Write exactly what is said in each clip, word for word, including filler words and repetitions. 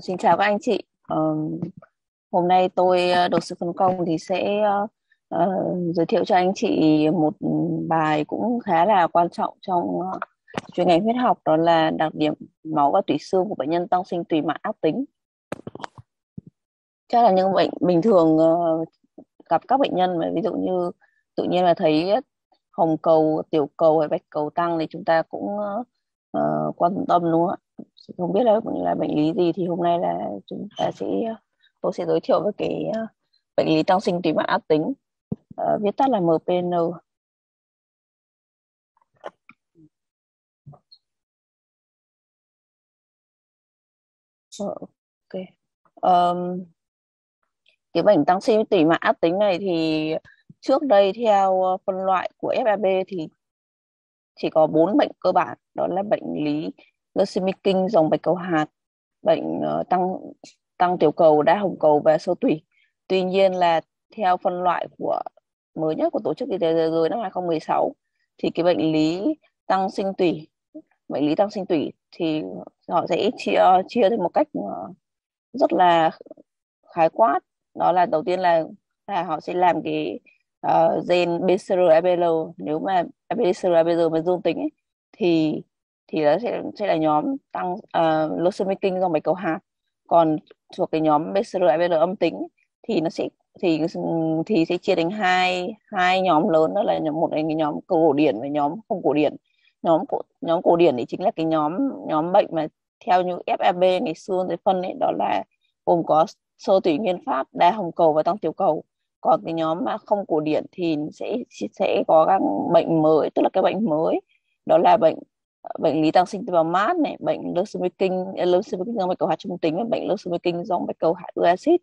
Xin chào các anh chị. Ờ, Hôm nay tôi ờ, được sự phân công thì sẽ ờ, ờ, giới thiệu cho anh chị một bài cũng khá là quan trọng trong ờ, chuyên ngành huyết học, đó là đặc điểm máu và tủy xương của bệnh nhân tăng sinh tùy mạng ác tính. Chắc là những bệnh bình thường ờ, gặp các bệnh nhân mà ví dụ như tự nhiên là thấy hồng cầu, tiểu cầu hay bạch cầu tăng thì chúng ta cũng ờ, ờ, quan tâm, đúng không ạ? Không biết là là bệnh lý gì thì hôm nay là chúng ta sẽ tôi sẽ giới thiệu với cái ờ, bệnh lý tăng sinh tùy mạng ác tính, ờ, viết tắt là em pê en. Ờ, ok. Ờm, cái bệnh tăng sinh tùy mạng ác tính này thì trước đây theo ờ, phân loại của ép a bê thì chỉ có bốn bệnh cơ bản, đó là bệnh lý Leucemia kinh dòng bạch cầu hạt, bệnh ờ, tăng tăng tiểu cầu, đa hồng cầu và xơ tủy. Tuy nhiên là theo phân loại của mới nhất của Tổ chức Y tế Thế giới năm hai không một sáu thì cái bệnh lý tăng sinh tủy bệnh lý tăng sinh tủy thì họ sẽ chia chia thành một cách ờ, rất là khái quát. Đó là đầu tiên là là họ sẽ làm cái uh, gen bê xê rờ a bê lờ. Nếu mà bê xê rờ a bê lờ mà dương tính ấy, thì thì nó sẽ sẽ là nhóm tăng uh, leucemia kinh do bạch cầu hạt. Còn thuộc cái nhóm bê xê rờ a bê lờ âm tính ấy, thì nó sẽ thì thì sẽ chia thành hai hai nhóm lớn, đó là nhóm một là cái nhóm cổ điển và nhóm không cổ điển. Nhóm cổ, nhóm cổ điển thì chính là cái nhóm nhóm bệnh mà theo như ép a bê ngày xưa thì phân ấy, đó là gồm có xơ tủy nguyên phát, đa hồng cầu và tăng tiểu cầu. Còn cái nhóm mà không cổ điển thì sẽ sẽ có các bệnh mới, tức là cái bệnh mới, đó là bệnh bệnh lý tăng sinh tế bào mát này, bệnh leucemia kinh leucemia kinh do bạch cầu hạt trung tính và bệnh leucemia kinh do bạch cầu hạt ưa axit.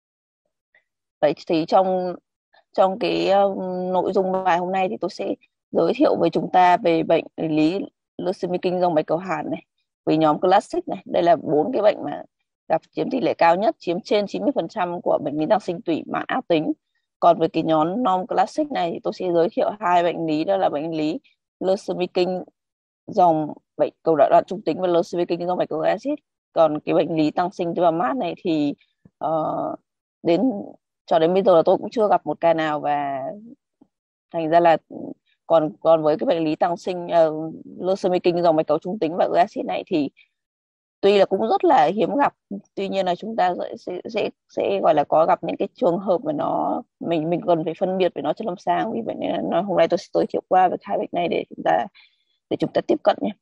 Vậy thì trong trong cái uh, nội dung bài hôm nay thì tôi sẽ giới thiệu với chúng ta về bệnh lý leucemia kinh do bạch cầu hạt này, với nhóm classic này. Đây là bốn cái bệnh mà gặp chiếm tỷ lệ cao nhất, chiếm trên chín mươi phần trăm của bệnh lý tăng sinh tủy mạng ác tính. Còn với cái nhóm non classic này thì tôi sẽ giới thiệu hai bệnh lý, đó là bệnh lý leucemia kinh dòng bệnh cầu đoạn đoạn trung tính và leucemia kinh do bạch cầu axit. Còn cái bệnh lý tăng sinh tế bào mát này thì uh, đến cho đến bây giờ là tôi cũng chưa gặp một ca nào, và thành ra là còn còn với cái bệnh lý tăng sinh uh, leucemia kinh dòng bạch cầu trung tính và ưa axit này thì tuy là cũng rất là hiếm gặp, tuy nhiên là chúng ta sẽ sẽ sẽ, sẽ gọi là có gặp những cái trường hợp mà nó mình mình cần phải phân biệt với nó trên lâm sàng. Vì vậy nên là nó, hôm nay tôi sẽ giới thiệu qua về hai bệnh này để chúng ta để chúng ta tiếp cận nhé.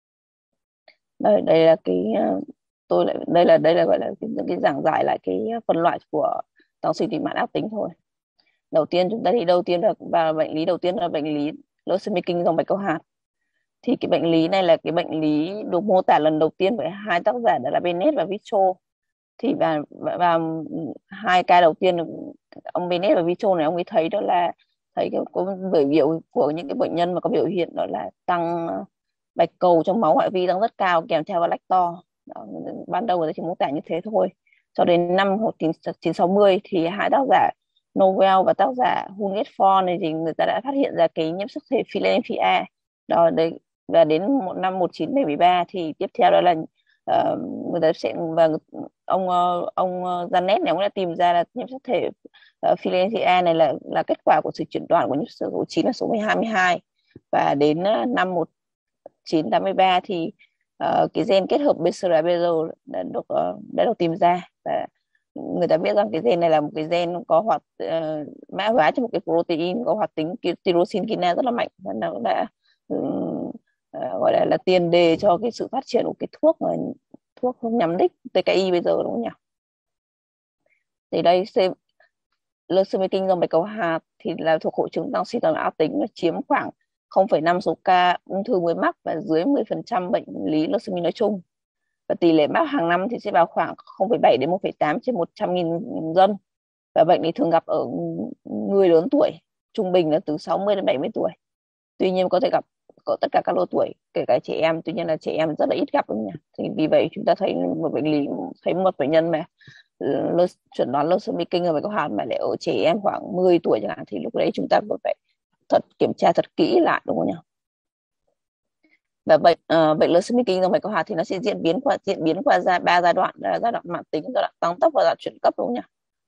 Đây đây là cái ờ, tôi lại đây là đây là gọi là cái, cái giảng giải lại cái phân loại của tăng sinh tùy mạng ác tính thôi. Đầu tiên chúng ta đi đầu tiên là và bệnh lý đầu tiên là bệnh lý leucemia kinh dòng bạch cầu hạt. Thì cái bệnh lý này là cái bệnh lý được mô tả lần đầu tiên bởi hai tác giả, đó là Bennett và Vitro. Thì và, và, và hai ca đầu tiên, ông Bennett và Vitro này, ông ấy thấy đó là thấy cái, có biểu biểu của những cái bệnh nhân mà có biểu hiện đó là tăng bạch cầu trong máu ngoại vi tăng rất cao kèm theo là lách to. Đó, ban đầu người ta chỉ mô tả như thế thôi. Cho đến năm một nghìn chín trăm sáu mươi thì hai tác giả Novel và tác giả Hungerford này thì người ta đã phát hiện ra cái nhiễm sắc thể Philadelphia. Đó đấy. Và đến một năm một nghìn chín trăm bảy mươi ba thì tiếp theo đó là uh, người ta sẽ và ông uh, ông uh, Janet này, ông đã tìm ra là nhiễm sắc thể uh, Philadelphia này là là kết quả của sự chuyển đoạn của nhiễm sắc thể số chín là số hai mươi hai. Và đến uh, năm một nghìn chín trăm tám mươi ba thì uh, cái gen kết hợp bê xê rờ bê lờ đã được uh, đã được tìm ra, và người ta biết rằng cái gen này là một cái gen có hoạt uh, mã hóa cho một cái protein có hoạt tính tyrosine kinase rất là mạnh, và nó đã um, uh, gọi là là tiền đề cho cái sự phát triển của cái thuốc mà thuốc nhắm đích tê ca i bây giờ, đúng không nhỉ? Thì đây leucemia kinh do bạch cầu hạt thì là thuộc hội chứng tăng sinh tồn ác tính, và chiếm khoảng không phẩy năm số ca ung thư mới mắc và dưới mười phần trăm bệnh lý leucemia nói chung. Và tỷ lệ mắc hàng năm thì sẽ vào khoảng không phẩy bảy đến một phẩy tám trên một trăm nghìn dân. Và bệnh này thường gặp ở người lớn tuổi, trung bình là từ sáu mươi đến bảy mươi tuổi. Tuy nhiên có thể gặp có tất cả các lứa tuổi, kể cả trẻ em, tuy nhiên là trẻ em rất là ít gặp, đúng không nhỉ? Thì vì vậy chúng ta thấy một bệnh lý, thấy một bệnh nhân mà lơ, chuẩn đoán leucemia kinh ở bạch cầu hạt mà lại ở trẻ em khoảng mười tuổi chẳng hạn, thì lúc đấy chúng ta phải thật kiểm tra thật kỹ lại, đúng không nhỉ? Và bệnh uh, bệnh leucemia kinh dòng bạch cầu hạt thì nó sẽ diễn biến qua diễn biến qua ra ba giai đoạn, là giai đoạn mãn tính, giai đoạn tăng tốc và giai đoạn chuyển cấp, đúng không nhỉ?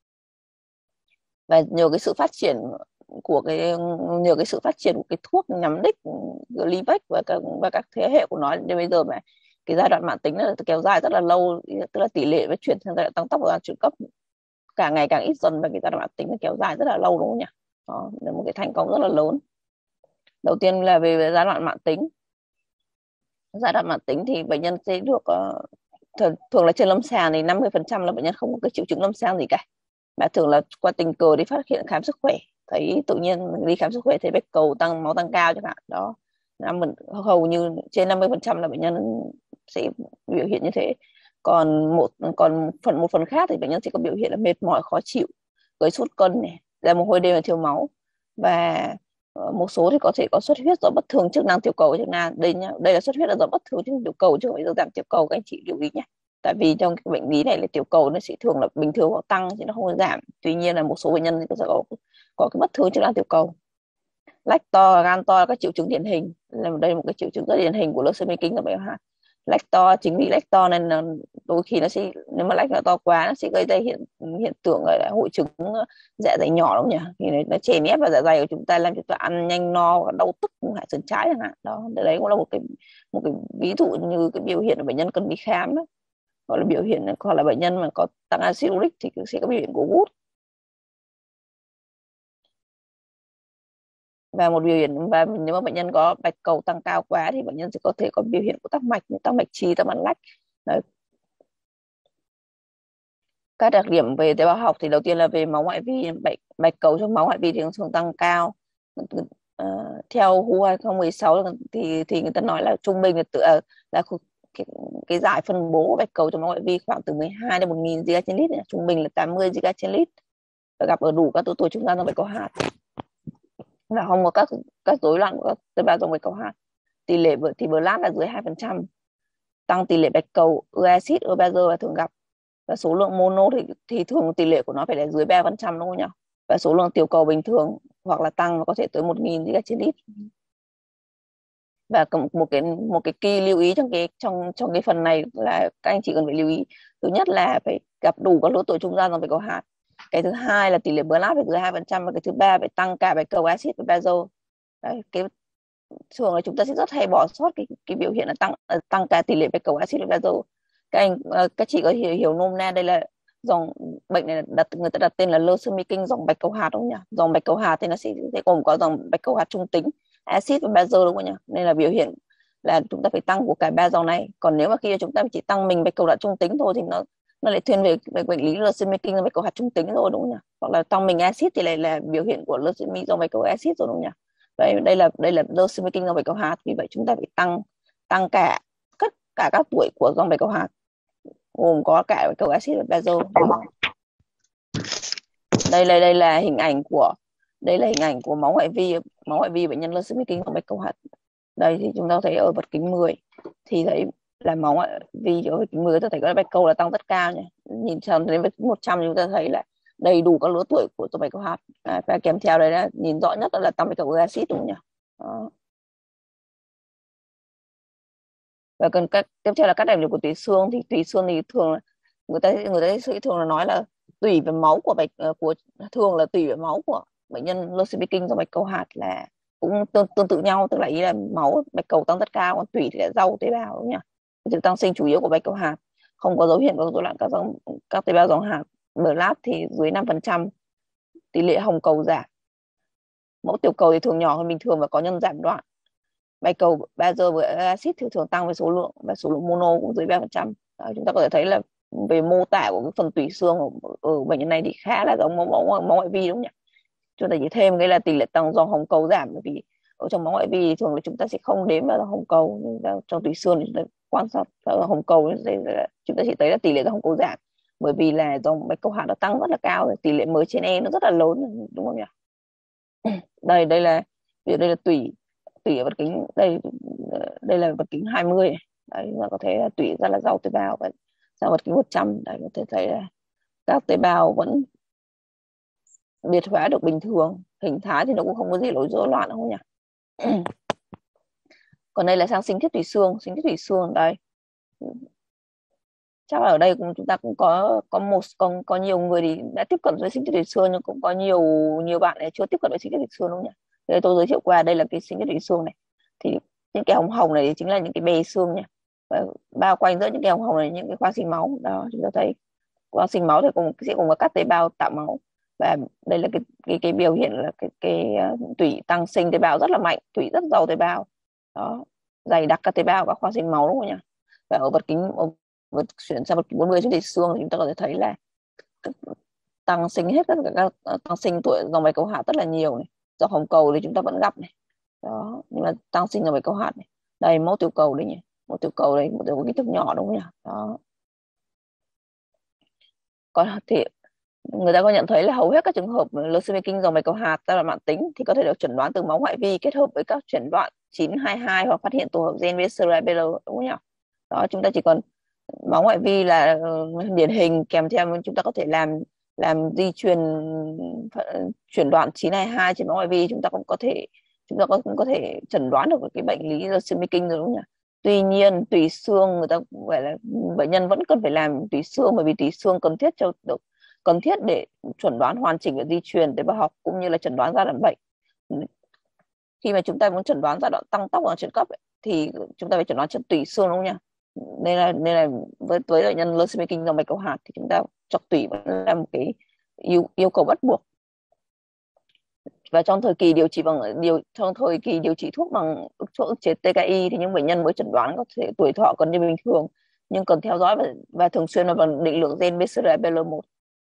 Và nhờ cái sự phát triển của cái nhờ cái sự phát triển của cái thuốc nhắm đích Gleevec và các và các thế hệ của nó đến bây giờ mà cái giai đoạn mãn tính nó kéo dài rất là lâu, tức là tỷ lệ với chuyển sang giai đoạn tăng tốc và giai đoạn chuyển cấp càng ngày càng ít dần, và cái giai đoạn mãn tính nó kéo dài rất là lâu, đúng không nhỉ? Đó là một cái thành công rất là lớn. Đầu tiên là về giai đoạn mãn tính. Giai đoạn mãn tính thì bệnh nhân sẽ được uh, thường, thường là trên lâm sàng thì năm mươi phần trăm là bệnh nhân không có cái triệu chứng lâm sàng gì cả, mà thường là qua tình cờ đi phát hiện khám sức khỏe, thấy tự nhiên đi khám sức khỏe thấy bạch cầu tăng máu tăng cao chẳng hạn đó. Năm hầu như trên năm mươi phần trăm là bệnh nhân sẽ biểu hiện như thế. Còn một còn phần một phần khác thì bệnh nhân sẽ có biểu hiện là mệt mỏi khó chịu, gây sút cân này, ra mồ hôi đêm và thiếu máu, và một số thì có thể có xuất huyết do bất thường chức năng tiểu cầu chức năng. Đây nhá, đây là xuất huyết là do bất thường chức năng tiểu cầu chứ không phải do giảm tiểu cầu, các anh chị lưu ý nhé. Tại vì trong cái bệnh lý này là tiểu cầu nó sẽ thường là bình thường hoặc tăng chứ nó không có giảm. Tuy nhiên là một số bệnh nhân có có, có cái bất thường chức năng tiểu cầu. Lách to, gan to là các triệu chứng điển hình, là đây là một cái triệu chứng rất điển hình của leucemia kinh dòng bạch cầu hạt. Lách to, chính vì lách to nên là đôi khi nó sẽ, nếu mà lách nó to quá nó sẽ gây ra hiện hiện tượng gọi là hội chứng dạ dày nhỏ, đúng không nhỉ? Thì nó, nó chèn ép vào dạ dày của chúng ta, làm chúng ta ăn nhanh no, đau tức hại sườn trái chẳng hạn đó. Đấy cũng là một cái một cái ví dụ như cái biểu hiện của bệnh nhân cần đi khám đó. Gọi là biểu hiện, hoặc là bệnh nhân mà có tăng acid uric thì sẽ có biểu hiện của gút. Và một biểu hiện, và nếu mà bệnh nhân có bạch cầu tăng cao quá thì bệnh nhân sẽ có thể có biểu hiện của tắc mạch, tắc mạch chi, tắc mạch lách. Đấy. Các đặc điểm về tế bào học thì đầu tiên là về máu ngoại vi, bạch, bạch cầu trong máu ngoại vi thì thường tăng cao. Uh, theo vê i hai không một sáu thì thì người ta nói là trung bình là tự uh, là cái, cái giải phân bố của bạch cầu trong máu ngoại vi khoảng từ mười hai đến một nghìn giga trên lít, trung bình là tám mươi giga trên lít, và gặp ở đủ các độ tuổi trung gian trong bạch cầu hạt, và không có các các rối loạn của các tế bào trong bạch cầu hạt. Tỷ lệ thì blast là dưới hai phần trăm, tăng tỷ lệ bạch cầu ưa acid ưa bazơ là thường gặp, và số lượng mono thì, thì thường tỷ lệ của nó phải là dưới ba phần trăm, đúng không nhỉ? Và số lượng tiểu cầu bình thường hoặc là tăng, nó có thể tới một nghìn giga trên lít. Và một cái một cái key lưu ý trong cái trong trong cái phần này là các anh chị cần phải lưu ý. Thứ nhất là phải gặp đủ các lứa tuổi trung gian trong bạch cầu hạt. Cái thứ hai là tỷ lệ blast phải dưới hai phần trăm, và cái thứ ba phải tăng cả bạch cầu acid và bazơ. Đấy, cái thường là chúng ta sẽ rất hay bỏ sót cái cái biểu hiện là tăng tăng cả tỷ lệ bạch cầu acid và bazơ. Các anh các chị có hiểu hiểu nôm na đây là dòng bệnh này đặt người ta đặt tên là leucemia kinh dòng bạch cầu hạt, đúng không nhỉ? Dòng bạch cầu hạt thì nó sẽ, sẽ gồm có dòng bạch cầu hạt trung tính, acid và bazơ, đúng không nhỉ? Nên là biểu hiện là chúng ta phải tăng của cả ba dòng này. Còn nếu mà khi chúng ta chỉ tăng mình bạch cầu hạt trung tính thôi thì nó nó lại thiên về, về bệnh lý leucemia kinh dòng bạch cầu hạt trung tính rồi, đúng không nhỉ? Hoặc là tăng mình acid thì lại là biểu hiện của leucemia dòng bạch cầu acid rồi, đúng không nhỉ? Đây đây là đây là leucemia kinh dòng bạch cầu hạt, vì vậy chúng ta phải tăng tăng cả tất cả các tuổi của dòng bạch cầu hạt, gồm có cả bạch cầu acid và bazơ. Đây là đây là hình ảnh của đây là hình ảnh của máu ngoại vi máu ngoại vi bệnh nhân leucemia kinh dòng bạch cầu hạt. Đây thì chúng ta thấy ở vật kính mười thì thấy là máu ngoại vi ở vật kính mười, ta thấy cái bạch cầu là tăng rất cao nhỉ. Nhìn sang đến vật kính một trăm chúng ta thấy là đầy đủ các lứa tuổi của dòng bạch cầu hạt. À, và kèm theo đấy là nhìn rõ nhất là tăng bạch cầu acid, đúng không nhỉ? Đó. Và cần các tiếp theo là các đặc điểm của tủy xương. Thì tủy xương thì thường là người ta người ta sẽ thường là nói là tủy về máu của bạch của thường là tủy về máu của bệnh nhân leucemia kinh do bạch cầu hạt là cũng tương, tương tự nhau, tức là ý là máu bạch cầu tăng rất cao, còn tủy thì là rau tế bào, đúng nhỉ? Sự tăng sinh chủ yếu của bạch cầu hạt, không có dấu hiệu của rối loạn các dòng các tế bào dòng hạt. Blast thì dưới năm phần trăm, tỷ lệ hồng cầu giảm, mẫu tiểu cầu thì thường nhỏ hơn bình thường và có nhân giảm đoạn. Bạch cầu bazơ với acid thì thường tăng với số lượng, và số lượng mono cũng dưới ba phần trăm. Chúng ta có thể thấy là về mô tả của cái phần tủy xương ở, ở bệnh nhân này thì khá là giống máu máu, máu ngoại vi, đúng không nhỉ? Chúng ta chỉ thêm cái là tỷ lệ tăng do hồng cầu giảm, bởi vì ở trong máu ngoại vi thường là chúng ta sẽ không đếm vào hồng cầu, nhưng trong tủy xương thì chúng ta quan sát hồng cầu, chúng ta chỉ thấy là tỷ lệ hồng cầu giảm, bởi vì là dòng bạch cầu hạt nó tăng rất là cao, tỷ lệ mới trên E nó rất là lớn, đúng không nhỉ? Đây đây là đây là tủy tủy ở vật kính, đây đây là vật kính hai mươi. Đấy, mà có thể là tủy rất là giàu tế bào, và sang vật kính một trăm, đấy có thể thấy là các tế bào vẫn biệt hóa được bình thường, hình thái thì nó cũng không có gì lỗi rối loạn, không nhỉ? Còn đây là sang sinh thiết tủy xương, sinh thiết tủy xương đây. Chắc là ở đây cũng chúng ta cũng có có một có, có nhiều người thì đã tiếp cận với sinh thiết tủy xương, nhưng cũng có nhiều nhiều bạn này chưa tiếp cận với sinh thiết tủy xương, đúng không nhỉ? Đây tôi giới thiệu qua, đây là cái sinh thiết tủy xương này. Thì những cái hồng hồng này thì chính là những cái bề xương nhỉ, và bao quanh giữa những cái hồng hồng này những cái khoang sinh máu đó. Chúng ta thấy khoang sinh máu thì cũng sẽ cùng có các tế bào tạo máu, và đây là cái cái cái biểu hiện là cái cái uh, tủy tăng sinh tế bào rất là mạnh, tủy rất giàu tế bào đó, dày đặc các tế bào các khoang sinh máu, đúng không nhỉ? Và ở vật kính ở vật chuyển sang vật kính bốn mươi trên tủy xương thì chúng ta có thể thấy là tăng sinh hết các, các, các tăng sinh tuổi dòng bạch cầu hạt rất là nhiều này. Dòng hồng cầu thì chúng ta vẫn gặp này đó, nhưng mà tăng sinh dòng bạch cầu hạt này, đây mẫu tiểu cầu đấy nhỉ, mẫu tiểu cầu đây, một tiểu cầu kích thước nhỏ, đúng không nhỉ? Đó, còn thì người ta có nhận thấy là hầu hết các trường hợp leucemia kinh dòng bạch cầu hạt giai đoạn mãn tính thì có thể được chẩn đoán từ máu ngoại vi kết hợp với các chẩn đoán chín hai hai hoặc phát hiện tổ hợp gen với cerebellar, đúng không nhỉ? Đó, chúng ta chỉ còn máu ngoại vi là uh, điển hình, kèm theo chúng ta có thể làm làm di truyền chuyển đoạn chín hai hai trên máu ngoại vi, chúng ta cũng có thể chúng ta cũng có thể chẩn đoán được cái bệnh lý leucemia kinh rồi, đúng không nhỉ? Tuy nhiên tủy xương người ta gọi là bệnh nhân vẫn cần phải làm tủy xương, bởi vì tủy xương cần thiết cho được cần thiết để chuẩn đoán hoàn chỉnh về di truyền tế bào học cũng như là chẩn đoán giai đoạn bệnh. Khi mà chúng ta muốn chẩn đoán giai đoạn tăng tốc ở chuyển cấp ấy, thì chúng ta phải chẩn đoán trên tủy xương, đúng không nhỉ? Nên là nên là với với bệnh nhân leucemia kinh dòng bạch cầu hạt thì chúng ta chọc tủy vẫn là một cái yêu yêu cầu bắt buộc. Và trong thời kỳ điều trị bằng điều trong thời kỳ điều trị thuốc bằng thuốc ức chế tê ca i thì những bệnh nhân mới chẩn đoán có thể tuổi thọ gần như bình thường, nhưng cần theo dõi và, và thường xuyên là bằng định lượng gen bê xê rờ bê lờ một.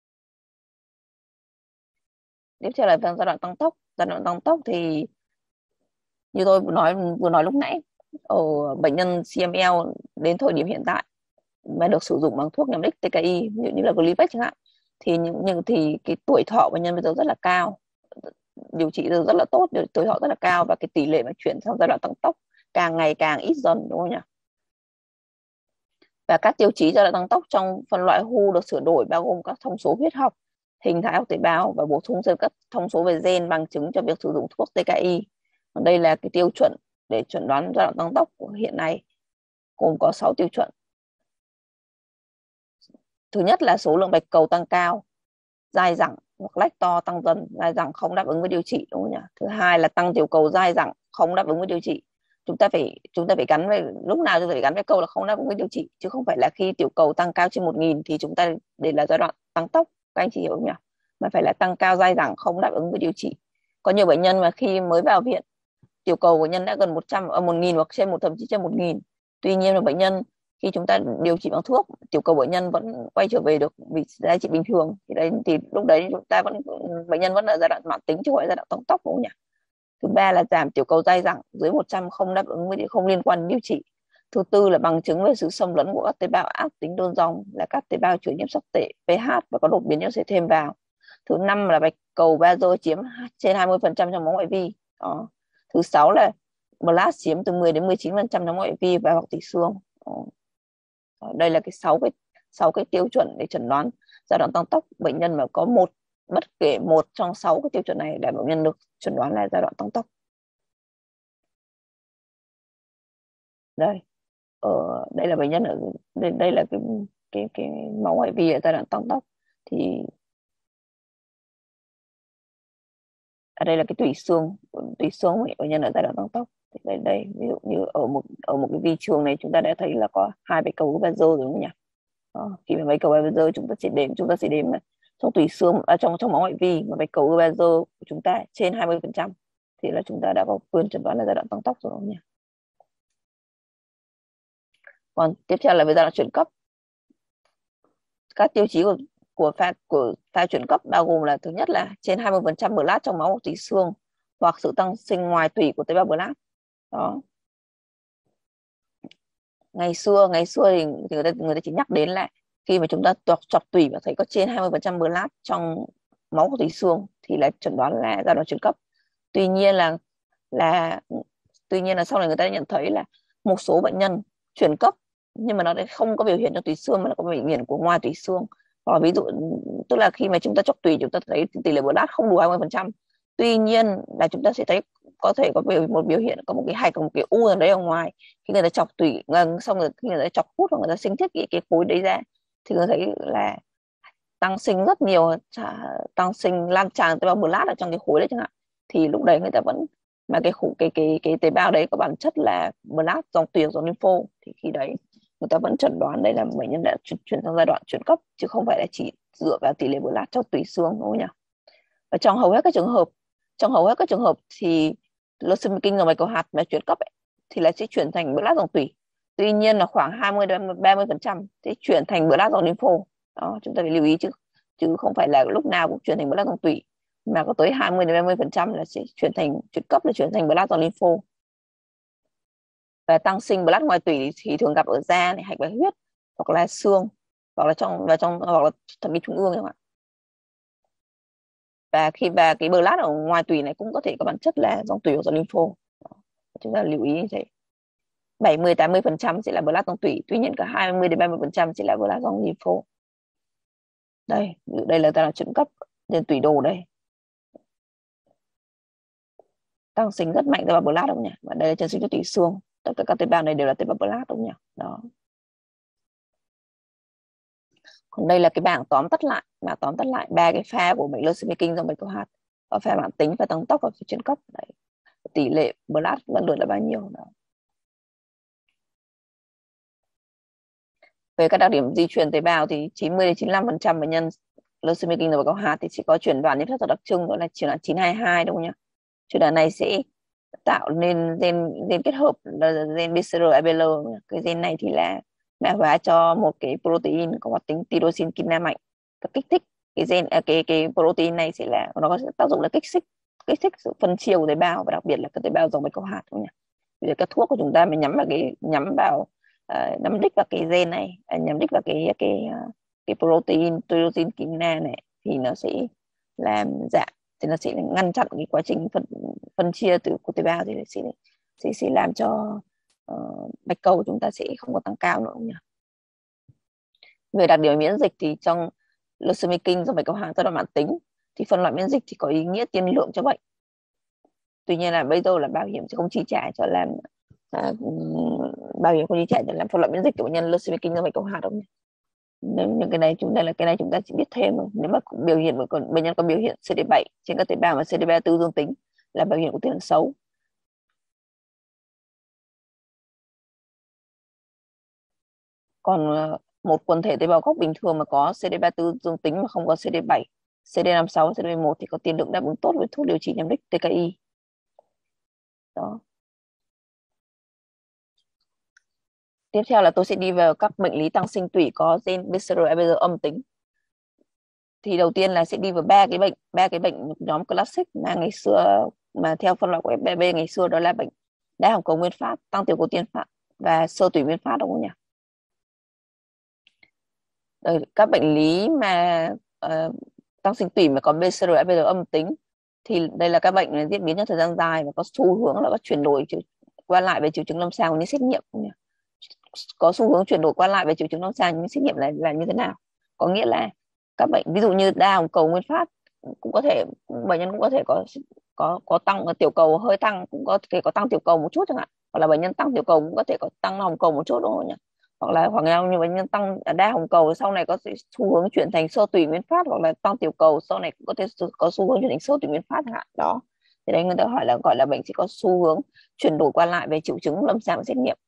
Tiếp theo là giai đoạn tăng tốc. Giai đoạn tăng tốc thì như tôi vừa nói vừa nói lúc nãy, ở bệnh nhân xê em lờ đến thời điểm hiện tại mà được sử dụng bằng thuốc nhằm đích tê ca i như, như là Gleevec chẳng hạn, thì những nhưng thì cái tuổi thọ bệnh nhân bây giờ rất là cao, điều trị rất là tốt, tuổi thọ rất là cao, và cái tỷ lệ mà chuyển sang giai đoạn tăng tốc càng ngày càng ít dần, đúng không nhỉ? Và các tiêu chí giai đoạn tăng tốc trong phân loại vê u được sửa đổi, bao gồm các thông số huyết học, hình thái học tế bào và bổ sung thêm các thông số về gen bằng chứng cho việc sử dụng thuốc tê ca i. Đây là cái tiêu chuẩn để chuẩn đoán giai đoạn tăng tốc của hiện nay, gồm có sáu tiêu chuẩn. Thứ nhất là số lượng bạch cầu tăng cao, dai dẳng hoặc lách to tăng dần, dai dẳng không đáp ứng với điều trị, đúng không nhỉ? Thứ hai là tăng tiểu cầu dai dẳng không đáp ứng với điều trị. Chúng ta phải chúng ta phải gắn với lúc nào chúng ta phải gắn với câu là không đáp ứng với điều trị, chứ không phải là khi tiểu cầu tăng cao trên một nghìn thì chúng ta để là giai đoạn tăng tốc, các anh chị hiểu không nhỉ? Mà phải là tăng cao dai dẳng không đáp ứng với điều trị. Có nhiều bệnh nhân mà khi mới vào viện tiểu cầu của nhân đã gần một trăm ở một nghìn hoặc trên một, thậm chí trên một nghìn, tuy nhiên là bệnh nhân khi chúng ta điều trị bằng thuốc tiểu cầu bệnh nhân vẫn quay trở về được vị giá trị bình thường, thì đấy thì lúc đấy chúng ta vẫn bệnh nhân vẫn ở giai đoạn mãn tính chứ không phải giai đoạn tăng tốc, đúng không nhỉ? Thứ ba là giảm tiểu cầu dai dẳng dưới một trăm không đáp ứng với không liên quan đến điều trị. Thứ tư là bằng chứng về sự xâm lấn của các tế bào ác tính đơn dòng, là các tế bào chứa nhiễm sắc tệ pH và có đột biến nhiễm sẽ thêm vào. Thứ năm là bạch cầu bazơ chiếm trên hai mươi phần trăm trong máu ngoại vi đó. Thứ sáu là blast chiếm từ mười đến mười chín phần trăm trong ngoại vi và hoặc tủy xương. Đây là cái sáu cái sáu cái tiêu chuẩn để chẩn đoán giai đoạn tăng tốc. Bệnh nhân mà có một bất kể một trong sáu cái tiêu chuẩn này để bệnh nhân được chẩn đoán là giai đoạn tăng tốc. Đây ở đây là bệnh nhân ở đây, đây là cái cái cái máu ngoại vi ở giai đoạn tăng tốc. Thì ở đây là cái tủy xương tủy xương của bệnh nhân ở giai đoạn tăng tốc. Thì đây đây ví dụ như ở một ở một cái vi trường này chúng ta đã thấy là có hai bạch cầu bazơ rồi, đúng không nhỉ? Đó, khi mà bạch cầu bazơ chúng ta chỉ đếm chúng ta chỉ đếm trong tủy xương à, trong trong máu ngoại vi mà bạch cầu bazơ của chúng ta trên hai mươi phần trăm thì là chúng ta đã có quyền chẩn đoán là giai đoạn tăng tốc rồi, đúng không nhỉ? Còn tiếp theo là về giai đoạn chuyển cấp. Các tiêu chí của của pha của pha chuyển cấp bao gồm là thứ nhất là trên hai mươi phần trăm blast trong máu tủy xương hoặc sự tăng sinh ngoài tủy của tế bào blast. Đó. Ngày xưa ngày xưa thì, thì người ta người ta chỉ nhắc đến là khi mà chúng ta chọc chọc tủy và thấy có trên hai mươi phần trăm blast trong máu của tủy xương thì là chẩn đoán là giai đoạn chuyển cấp. Tuy nhiên là là tuy nhiên là sau này người ta đã nhận thấy là một số bệnh nhân chuyển cấp nhưng mà nó không có biểu hiện trong tủy xương mà nó có biểu hiện của ngoài tủy xương. Và ví dụ tức là khi mà chúng ta chọc tủy chúng ta thấy tỷ lệ blast không đủ hai mươi phần trăm. Tuy nhiên là chúng ta sẽ thấy có thể có biểu một biểu hiện có một cái hạch, có một cái u ở đấy ở ngoài. Khi người ta chọc tủy ngần xong rồi khi người ta chọc hút hoặc người ta sinh thiết cái cái khối đấy ra thì người ta thấy là tăng sinh rất nhiều, tăng sinh lan tràn tế bào blast ở trong cái khối đấy chẳng hạn, thì lúc đấy người ta vẫn, mà cái khối cái cái cái tế bào đấy có bản chất là blast dòng tủy, dòng lympho, thì khi đấy người ta vẫn chẩn đoán đây là bệnh nhân đã chuyển, chuyển sang giai đoạn chuyển cấp, chứ không phải là chỉ dựa vào tỷ lệ blast trong tủy xương thôi nhỉ. Và trong hầu hết các trường hợp trong hầu hết các trường hợp thì leucemia kinh dòng bạch cầu hạt mà chuyển cấp ấy, thì là sẽ chuyển thành blast dòng tủy. Tuy nhiên là khoảng hai mươi đến ba mươi phần trăm sẽ chuyển thành blast dòng lympho. Đó, chúng ta phải lưu ý chứ chứ không phải là lúc nào cũng chuyển thành blast dòng tủy, mà có tới hai mươi đến ba mươi phần trăm là sẽ chuyển thành chuyển cấp, là chuyển thành blast dòng lympho. Và tăng sinh blast ngoài tủy thì thường gặp ở da này, hạch bạch huyết, hoặc là xương, hoặc là trong và trong hoặc là thẩm mỹ trung ương các bạn. Và khi và cái blast ở ngoài tủy này cũng có thể có bản chất là dòng tủy hoặc dòng lympho. Chúng ta lưu ý như thế. bảy mươi tám mươi phần trăm sẽ là blast dòng tủy, tuy nhiên cả hai mươi đến ba mươi phần trăm sẽ là blast dòng lympho. Đây, đây là ta là chuyển cấp trên tủy đồ đây. Tăng sinh rất mạnh tế bào blast đúng nhỉ? Và đây là chân sinh cho tủy xương. Tất cả các tế bào này đều là tế bào blast đúng nhỉ? Đó. Còn đây là cái bảng tóm tắt lại, bảng tóm tắt lại ba cái pha của bệnh leucemia kinh dòng bạch cầu hạt, có pha mãn tính, và tăng tốc và chuyển cấp. Đấy. Tỷ lệ blast lần lượt là bao nhiêu đó. Về các đặc điểm di truyền tế bào thì chín mươi đến chín mươi lăm phần trăm bệnh nhân leucemia kinh dòng bạch cầu hạt thì chỉ có chuyển đoạn nhiễm sắc tộc đặc trưng, đó là chuyển đoạn chín hai hai đúng không nhỉ? Chuyển đoạn này sẽ tạo nên gen gen kết hợp là gen bê xê rờ a bê lờ. Cái gen này thì là mã hóa cho một cái protein có hoạt tính tyrosine kinase mạnh, và kích thích cái gen à, cái cái protein này sẽ là nó có tác dụng là kích thích kích thích sự phân chia của tế bào, và đặc biệt là các tế bào dòng bạch cầu hạt đúng không nhỉ? Bây giờ các thuốc của chúng ta mình nhắm vào cái nhắm vào uh, nhắm đích vào cái gen này, uh, nhắm đích vào cái cái uh, cái protein tyrosine kinase này, thì nó sẽ làm giảm, thì nó sẽ ngăn chặn cái quá trình phân phân chia từ của tế bào, thì sẽ sẽ, sẽ làm cho uh, bạch cầu của chúng ta sẽ không có tăng cao nữa nhỉ. Về đặc điểm miễn dịch thì trong leucemia kinh do bạch cầu hạt giai đoạn mãn tính thì phân loại miễn dịch thì có ý nghĩa tiên lượng cho bệnh. Tuy nhiên là bây giờ là bảo hiểm sẽ không chi trả cho làm à, bảo hiểm không chi trả cho làm phân loại miễn dịch của bệnh nhân leucemia kinh do bạch cầu hạt đúng không? Nếu những cái này chúng ta là cái này chúng ta chỉ biết thêm thôi. Nếu mà biểu hiện còn bệnh nhân có biểu hiện xê đê bảy trên các tế bào mà xê đê ba tư dương tính là biểu hiện của tiên lượng xấu. Còn một quần thể tế bào gốc bình thường mà có xê đê ba tư dương tính mà không có xê đê bảy, xê đê năm sáu, xê đê mười một thì có tiên lượng đáp ứng tốt với thuốc điều trị nhằm đích tê ca i. Đó. Tiếp theo là tôi sẽ đi vào các bệnh lý tăng sinh tủy có gen bê xê rờ a bê lờ âm tính. Thì đầu tiên là sẽ đi vào ba cái bệnh, ba cái bệnh nhóm classic mà ngày xưa mà theo phân loại của ép bê bê ngày xưa, đó là bệnh đái hồng cầu nguyên phát, tăng tiểu cầu tiên phát và sơ tủy nguyên phát đúng không nhỉ? Đây, các bệnh lý mà uh, tăng sinh tủy mà có bê xê rờ a bê lờ âm tính thì đây là các bệnh diễn biến trong thời gian dài và có xu hướng là có chuyển đổi qua lại về triệu chứng lâm sàng như xét nghiệm không nhỉ? Có xu hướng chuyển đổi qua lại về triệu chứng lâm sàng nhưng xét nghiệm là là như thế nào? Có nghĩa là các bệnh ví dụ như đa hồng cầu nguyên phát cũng có thể, bệnh nhân cũng có thể có có có tăng tiểu cầu hơi tăng, cũng có thể có tăng tiểu cầu một chút chẳng hạn, hoặc là bệnh nhân tăng tiểu cầu cũng có thể có tăng hồng cầu một chút đúng không nhỉ? Hoặc là hoặc là như bệnh nhân tăng đa hồng cầu sau này có xu hướng chuyển thành sơ tủy nguyên phát, hoặc là tăng tiểu cầu sau này cũng có thể có xu hướng chuyển thành sơ tủy nguyên phát chẳng hạn. Đó thì đấy người ta hỏi là gọi là bệnh sẽ có xu hướng chuyển đổi qua lại về triệu chứng lâm sàng xét nghiệm.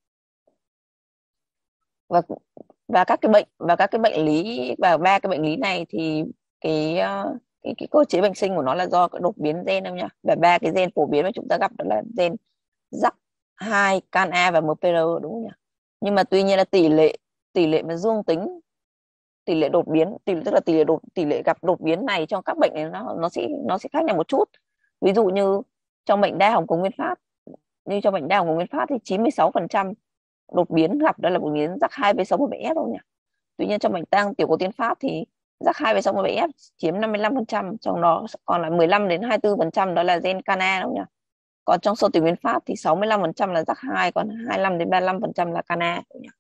và và các cái bệnh và các cái bệnh lý và ba cái bệnh lý này thì cái cái, cái cơ chế bệnh sinh của nó là do cái đột biến gen đâu nhá. Và ba cái gen phổ biến mà chúng ta gặp đó là gen rắc hai, can A và em pê rờ đúng không nhỉ? Nhưng mà tuy nhiên là tỷ lệ tỷ lệ mà dương tính, tỷ lệ đột biến, tỷ lệ tức là tỷ lệ đột tỷ lệ gặp đột biến này trong các bệnh này nó nó sẽ nó sẽ khác nhau một chút. Ví dụ như trong bệnh đa hồng cầu nguyên phát, như trong bệnh đa hồng cầu nguyên phát thì chín mươi sáu phần trăm đột biến gặp đó là đột biến rắc hai với sáu một bảy ép đâu nhỉ? Tuy nhiên trong bệnh tăng tiểu cầu tiên phát thì rắc hai với sáu một bảy ép chiếm năm mươi lăm phần trăm, trong đó còn lại mười lăm đến hai mươi tư phần trăm đó là gen cana đâu nhỉ? Còn trong sơ tủy nguyên phát thì sáu mươi lăm phần trăm là rắc hai, còn hai mươi lăm đến ba mươi lăm phần trăm là cana đâu nhỉ?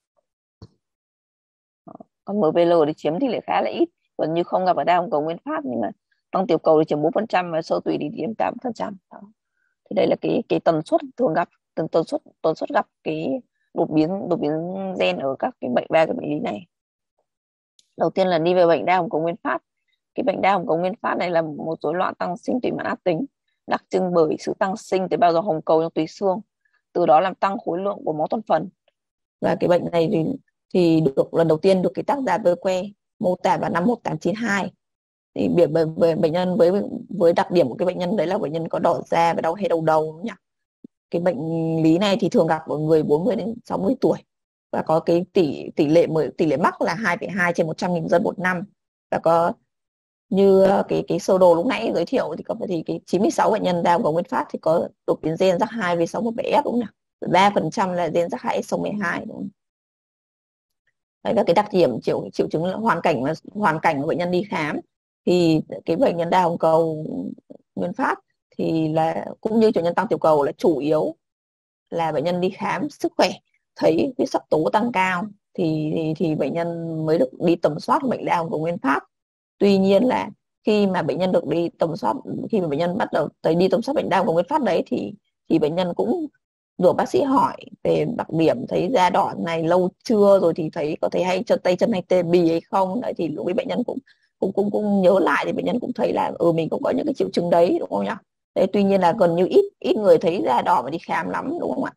Còn em pê lờ thì chiếm tỷ lệ khá là ít, gần như không gặp ở đa hồng cầu nguyên phát, nhưng mà tăng tiểu cầu thì chiếm bốn phần trăm và sơ tủy thì chiếm tám phần trăm. Thì đây là cái cái tần suất thường gặp, tần tần suất tần suất gặp cái đột biến đột biến gen ở các cái bệnh ba cái bệnh lý này. Đầu tiên là đi về bệnh đa hồng cầu nguyên phát. Cái bệnh đa hồng cầu nguyên phát này là một rối loạn tăng sinh tủy mạn ác tính, đặc trưng bởi sự tăng sinh tế bào hồng cầu trong tủy xương, từ đó làm tăng khối lượng của máu toàn phần. Và cái bệnh này thì, thì được lần đầu tiên được cái tác giả Berke mô tả vào năm một nghìn tám trăm chín mươi hai. Thì bệnh, bệnh, bệnh nhân với với đặc điểm của cái bệnh nhân đấy là bệnh nhân có đỏ da và đau hay đau đầu nhỉ. Cái bệnh lý này thì thường gặp ở người bốn mươi đến sáu mươi tuổi và có cái tỷ tỷ lệ tỷ lệ mắc là hai phẩy hai trên một trăm nghìn dân một năm. Và có như cái cái sơ đồ lúc nãy giới thiệu thì có thì cái chín mươi sáu bệnh nhân đa cầu nguyên phát thì có đột biến gen rắc hai V sáu một bảy F đúng không nhỉ? ba phần trăm là gen rắc hai S mười hai đúng không? Đấy là cái đặc điểm triệu triệu chứng hoàn cảnh mà hoàn cảnh của bệnh nhân đi khám. Thì cái bệnh nhân đa hồng cầu nguyên phát thì là cũng như bệnh nhân tăng tiểu cầu là chủ yếu là bệnh nhân đi khám sức khỏe thấy huyết sắc tố tăng cao thì thì, thì bệnh nhân mới được đi tầm soát bệnh đa hồng cầu nguyên phát. Tuy nhiên là khi mà bệnh nhân được đi tầm soát, khi mà bệnh nhân bắt đầu tới đi tầm soát bệnh đa hồng cầu nguyên phát đấy thì thì bệnh nhân cũng được bác sĩ hỏi về đặc điểm thấy da đỏ này lâu chưa, rồi thì thấy có thấy hay chân tay chân hay tê bì hay không. Đấy thì lúc ấy bệnh nhân cũng cũng cũng cũng nhớ lại thì bệnh nhân cũng thấy là ừ mình cũng có những cái triệu chứng đấy đúng không nhỉ? Đấy, tuy nhiên là gần như ít ít người thấy da đỏ mà đi khám lắm đúng không ạ?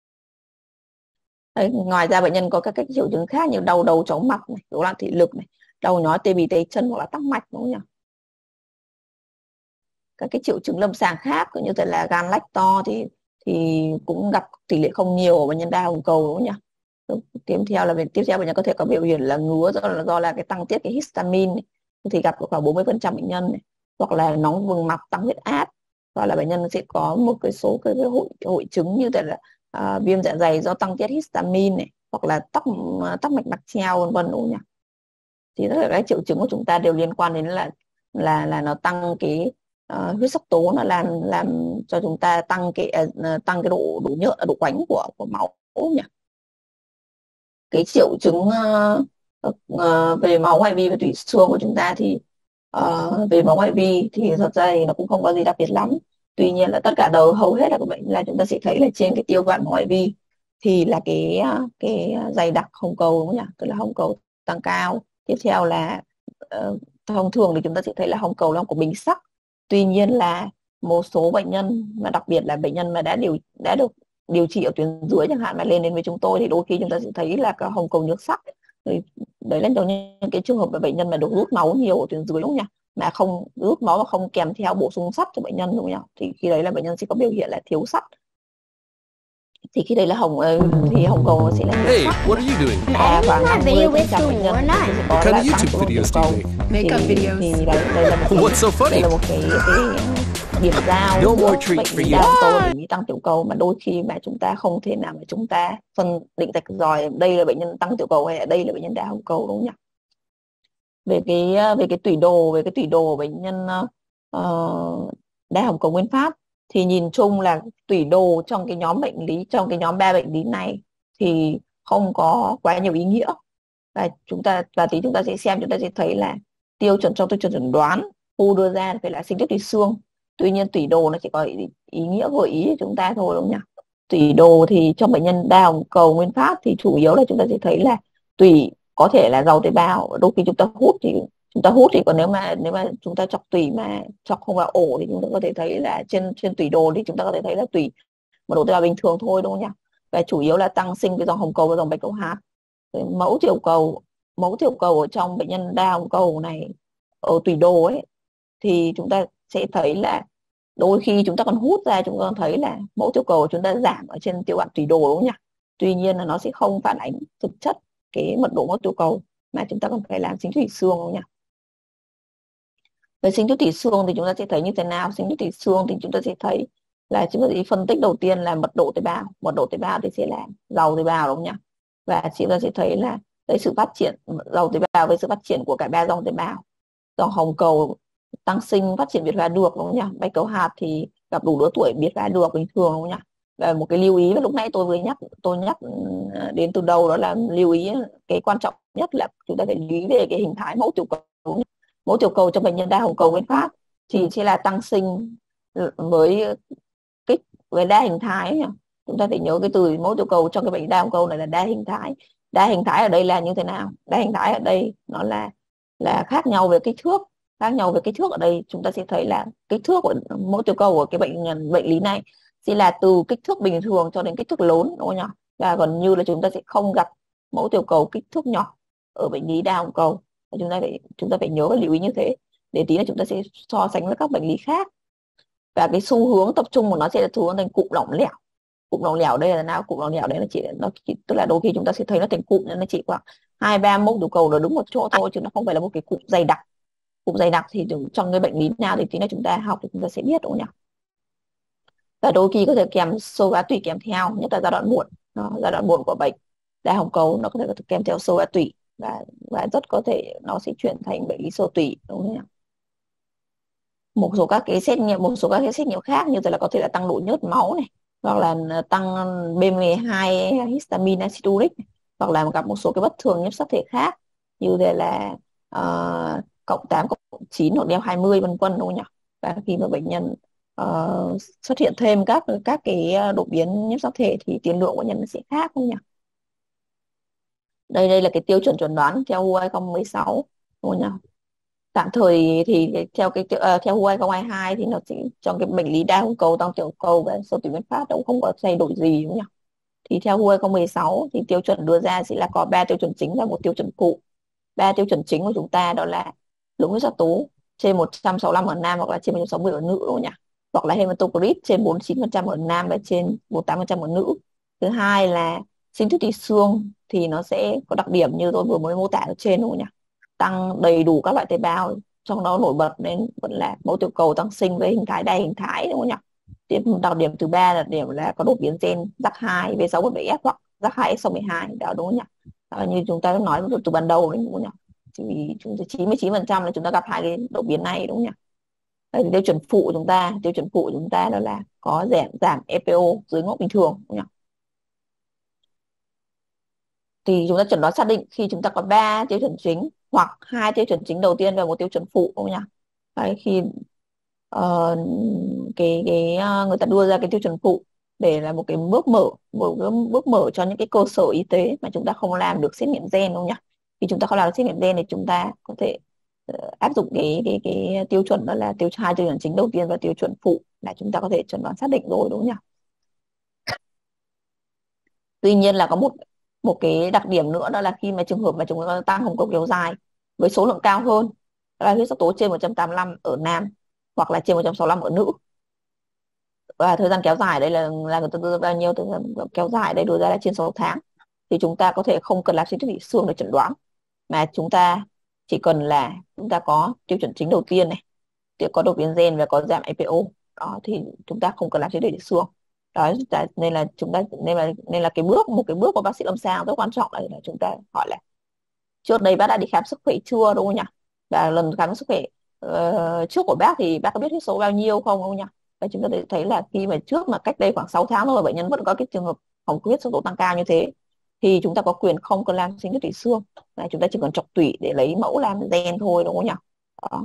Đấy, ngoài ra bệnh nhân có các cái triệu chứng khác như đau đầu chóng mặt này, rối loạn thị lực này, đau nhói tê bì tay chân hoặc là tắc mạch đúng không nhỉ? Các cái triệu chứng lâm sàng khác như thế là gan lách to thì thì cũng gặp tỷ lệ không nhiều ở bệnh nhân đa hồng cầu đúng không nhỉ? Tiếp theo là tiếp theo bệnh nhân có thể có biểu hiện là ngứa do là do là cái tăng tiết cái histamine này. Thì gặp khoảng bốn mươi phần trăm bệnh nhân này. Hoặc là nóng vùng mặt, tăng huyết áp, hoặc là bệnh nhân sẽ có một cái số cái, cái hội hội chứng như là à, viêm dạ dày do tăng tiết histamine này, hoặc là tắc tắc mạch mạc treo vân vân đúng không nhỉ? Thì tất cả các triệu chứng của chúng ta đều liên quan đến là là là nó tăng cái uh, huyết sắc tố, nó làm làm cho chúng ta tăng cái uh, tăng cái độ độ nhợt độ quánh của của máu nhỉ. Cái triệu chứng uh, uh, về máu ngoại vi và tủy xương của chúng ta thì uh, về máu ngoại vi thì thật ra thì nó cũng không có gì đặc biệt lắm. Tuy nhiên là tất cả đầu hầu hết là các bệnh là chúng ta sẽ thấy là trên cái tiêu quản ngoại vi thì là cái cái dày đặc hồng cầu đúng không nhỉ? Tức là hồng cầu tăng cao. Tiếp theo là uh, thông thường thì chúng ta sẽ thấy là hồng cầu nó của bình sắc. Tuy nhiên là một số bệnh nhân mà đặc biệt là bệnh nhân mà đã điều đã được điều trị ở tuyến dưới chẳng hạn mà lên đến với chúng tôi thì đôi khi chúng ta sẽ thấy là cái hồng cầu nhược sắc. Đấy, đấy là những cái trường hợp mà bệnh nhân mà được rút máu nhiều ở tuyến dưới đúng không nhỉ? Mà không rút máu và không kèm theo bổ sung sắt cho bệnh nhân đúng không nhỉ? Thì khi đấy là bệnh nhân sẽ có biểu hiện là thiếu sắt. Thì khi đấy là hồng thì hồng cầu nó sẽ là Hey, what are you doing? À, khoảng năm mươi phần trăm bệnh nhân thì sẽ có What kind là of tăng YouTube số lượng tiểu videos do cầu. you make? Thì, Makeup videos. thì đấy, đây là một cái, What's so funny? đây là một cái, cái điểm giao No giữa more treat bệnh for lý you. đa hồng cầu và bệnh lý tăng tiểu cầu mà đôi khi mà chúng ta không thể nào mà chúng ta phân định rạch ròi đây là bệnh nhân tăng tiểu cầu hay là đây là bệnh nhân đa hồng cầu đúng không nhỉ? Về cái về cái tủy đồ về cái tủy đồ của bệnh nhân uh, đa hồng cầu nguyên phát thì nhìn chung là tủy đồ trong cái nhóm bệnh lý trong cái nhóm ba bệnh lý này thì không có quá nhiều ý nghĩa. Và chúng ta và tí chúng ta sẽ xem, chúng ta sẽ thấy là tiêu chuẩn trong tiêu chuẩn chẩn đoán u đưa ra phải là sinh tiết tủy xương. Tuy nhiên tủy đồ nó chỉ có ý, ý nghĩa gợi ý cho chúng ta thôi đúng không nhỉ? Tủy đồ thì trong bệnh nhân đa hồng cầu nguyên phát thì chủ yếu là chúng ta sẽ thấy là tủy có thể là giàu tế bào, đôi khi chúng ta hút thì chúng ta hút thì còn nếu mà nếu mà chúng ta chọc tủy mà chọc không vào ổ thì chúng ta có thể thấy là trên trên tủy đồ thì chúng ta có thể thấy là tủy một độ tế bào bình thường thôi đúng không nhỉ? Và chủ yếu là tăng sinh cái dòng hồng cầu và dòng bạch cầu hạt. Mẫu tiểu cầu mẫu tiểu cầu ở trong bệnh nhân đa hồng cầu này ở tủy đồ ấy thì chúng ta sẽ thấy là đôi khi chúng ta còn hút ra chúng ta còn thấy là mẫu tiểu cầu của chúng ta giảm ở trên tiểu quản tủy đồ đúng không nhỉ? Tuy nhiên là nó sẽ không phản ánh thực chất cái mật độ mẫu tiểu cầu mà chúng ta còn phải làm sinh thủy xương đúng không nhỉ? Về sinh thủy xương thì chúng ta sẽ thấy như thế nào? Sinh thủy xương thì chúng ta sẽ thấy là chúng ta sẽ phân tích đầu tiên là mật độ tế bào. Mật độ tế bào thì sẽ là giàu tế bào đúng không nhỉ? Và chúng ta sẽ thấy là cái sự phát triển giàu tế bào với sự phát triển của cả ba dòng tế bào. Dòng hồng cầu tăng sinh phát triển biệt hóa được đúng không nhỉ? Bạch cầu hạt thì gặp đủ lứa tuổi biệt hóa được bình thường đúng không nhỉ? Và một cái lưu ý lúc nãy tôi vừa nhắc tôi nhắc đến từ đầu đó là lưu ý cái quan trọng nhất là chúng ta phải lưu ý về cái hình thái mẫu tiểu cầu. Mẫu tiểu cầu trong bệnh nhân đa hồng cầu nguyên phát thì sẽ là tăng sinh với kích về đa hình thái nhỉ. Chúng ta phải nhớ cái từ mẫu tiểu cầu trong cái bệnh đa hồng cầu này là đa hình thái. Đa hình thái ở đây là như thế nào? Đa hình thái ở đây nó là là khác nhau về kích thước. Khác nhau về kích thước ở đây chúng ta sẽ thấy là kích thước của mẫu tiểu cầu của cái bệnh bệnh lý này sẽ là từ kích thước bình thường cho đến kích thước lớn, đúng không nhỉ? Và gần như là chúng ta sẽ không gặp mẫu tiểu cầu kích thước nhỏ ở bệnh lý đa hồng cầu. Chúng ta phải chúng ta phải nhớ và lưu ý như thế, để tí là chúng ta sẽ so sánh với các bệnh lý khác. Và cái xu hướng tập trung của nó sẽ là xu hướng thành cụm lỏng lẻo. Cụm lỏng lẻo đây là nào? Cụm lỏng lẻo đấy là chỉ nó chỉ, tức là đôi khi chúng ta sẽ thấy nó thành cụm, nên nó chỉ khoảng hai ba mốc tiểu cầu nó đứng một chỗ thôi, chứ nó không phải là một cái cụm dày đặc. Cụm dày đặc thì trong cái bệnh lý nào thì tí nữa chúng ta học thì chúng ta sẽ biết, đúng không nhỉ? Và đôi khi có thể kèm xơ vá tủy kèm theo, nhất là giai đoạn muộn. Đó, giai đoạn muộn của bệnh đa hồng cầu nó có thể kèm theo xơ vá tủy, và và rất có thể nó sẽ chuyển thành bệnh lý xơ tủy, đúng không nhỉ? Một số các cái xét nghiệm một số các cái xét nghiệm khác như là có thể là tăng độ nhớt máu này, hoặc là tăng bê em hai histamine acid uric này, hoặc là gặp một số cái bất thường nhiễm sắc thể khác như thế là uh, cộng tám cộng chín hoặc đeo hai mươi vân vân, đúng không nhỉ? Và khi mà bệnh nhân uh, xuất hiện thêm các các cái đột biến nhiễm sắc thể thì tiền lượng của nhân sẽ khác, không nhỉ? Đây đây là cái tiêu chuẩn chẩn đoán theo vê kép hai không một sáu, đúng không nhỉ? Tạm thời thì theo cái uh, theo vê kép hai không hai hai thì nó sẽ trong cái bệnh lý đa hồng cầu, tăng tiểu cầu và sơ tủy nguyên phát cũng không có thay đổi gì, đúng không nhỉ? Thì theo vê kép hai không một sáu thì tiêu chuẩn đưa ra sẽ là có ba tiêu chuẩn chính và một tiêu chuẩn phụ. Ba tiêu chuẩn chính của chúng ta đó là lượng huyết sắc tố trên một trăm sáu mươi lăm ở nam hoặc là trên một trăm sáu mươi ở nữ, đúng không nhỉ? Hoặc là hematocrit trên bốn mươi chín phần trăm ở nam và trên bốn mươi tám phần trăm ở nữ. Thứ hai là sinh thiết tủy xương thì nó sẽ có đặc điểm như tôi vừa mới mô tả ở trên, đúng không nhỉ? Tăng đầy đủ các loại tế bào, trong đó nổi bật đến vẫn là mẫu tiểu cầu tăng sinh với hình thái đa hình thái, đúng không nhỉ? Điểm đặc điểm thứ ba là điểm là có đột biến gen rắc hai V sáu một bảy F hoặc rắc hai S sáu một hai, đó, đúng không nhỉ? Đó, như chúng ta nói từ ban đầu đấy, đúng không nhỉ? Thì chúng ta chín mươi chín phần trăm là chúng ta gặp hai cái đột biến này, đúng không nhỉ? Đây, tiêu chuẩn phụ của chúng ta tiêu chuẩn phụ của chúng ta đó là có giảm giảm e pê o dưới ngưỡng bình thường, đúng không nhỉ? Thì chúng ta chẩn đoán xác định khi chúng ta có ba tiêu chuẩn chính hoặc hai tiêu chuẩn chính đầu tiên và một tiêu chuẩn phụ, đúng không nhỉ? Đấy, khi uh, cái cái uh, người ta đưa ra cái tiêu chuẩn phụ để là một cái bước mở một cái bước mở cho những cái cơ sở y tế mà chúng ta không làm được xét nghiệm gen, đúng không nhỉ? Khi chúng ta không làm được xét nghiệm gen thì chúng ta có thể uh, áp dụng cái cái cái tiêu chuẩn đó là tiêu hai tiêu chuẩn chính đầu tiên và tiêu chuẩn phụ là chúng ta có thể chẩn đoán xác định rồi, đúng không nhỉ? Tuy nhiên là có một một cái đặc điểm nữa, đó là khi mà trường hợp mà chúng ta tăng hồng cầu kéo dài với số lượng cao hơn, đó là huyết sắc tố trên một trăm tám mươi lăm ở nam hoặc là trên một trăm sáu mươi lăm ở nữ, và thời gian kéo dài đây là là người ta đưa ra bao nhiêu, thời gian kéo dài đây đưa ra là trên sáu tháng, thì chúng ta có thể không cần làm sinh thiết bị xương để chẩn đoán, mà chúng ta chỉ cần là chúng ta có tiêu chuẩn chính đầu tiên này, có đột biến gen và có giảm e pê o, đó thì chúng ta không cần làm sinh thiết bị xương. Đó, nên là chúng ta nên là nên là cái bước một cái bước của bác sĩ lâm sàng rất quan trọng là chúng ta hỏi là trước đây bác đã đi khám sức khỏe chưa, đúng không nhỉ? Và lần khám sức khỏe uh, trước của bác thì bác có biết huyết số bao nhiêu không, đúng không nhỉ? Và chúng ta thấy là khi mà trước mà cách đây khoảng sáu tháng thôi bệnh nhân vẫn có cái trường hợp hồng huyết sắc tố tăng cao như thế, thì chúng ta có quyền không cần làm sinh thiết tủy xương, và chúng ta chỉ cần chọc tủy để lấy mẫu làm gen thôi, đúng không nhỉ? Đó.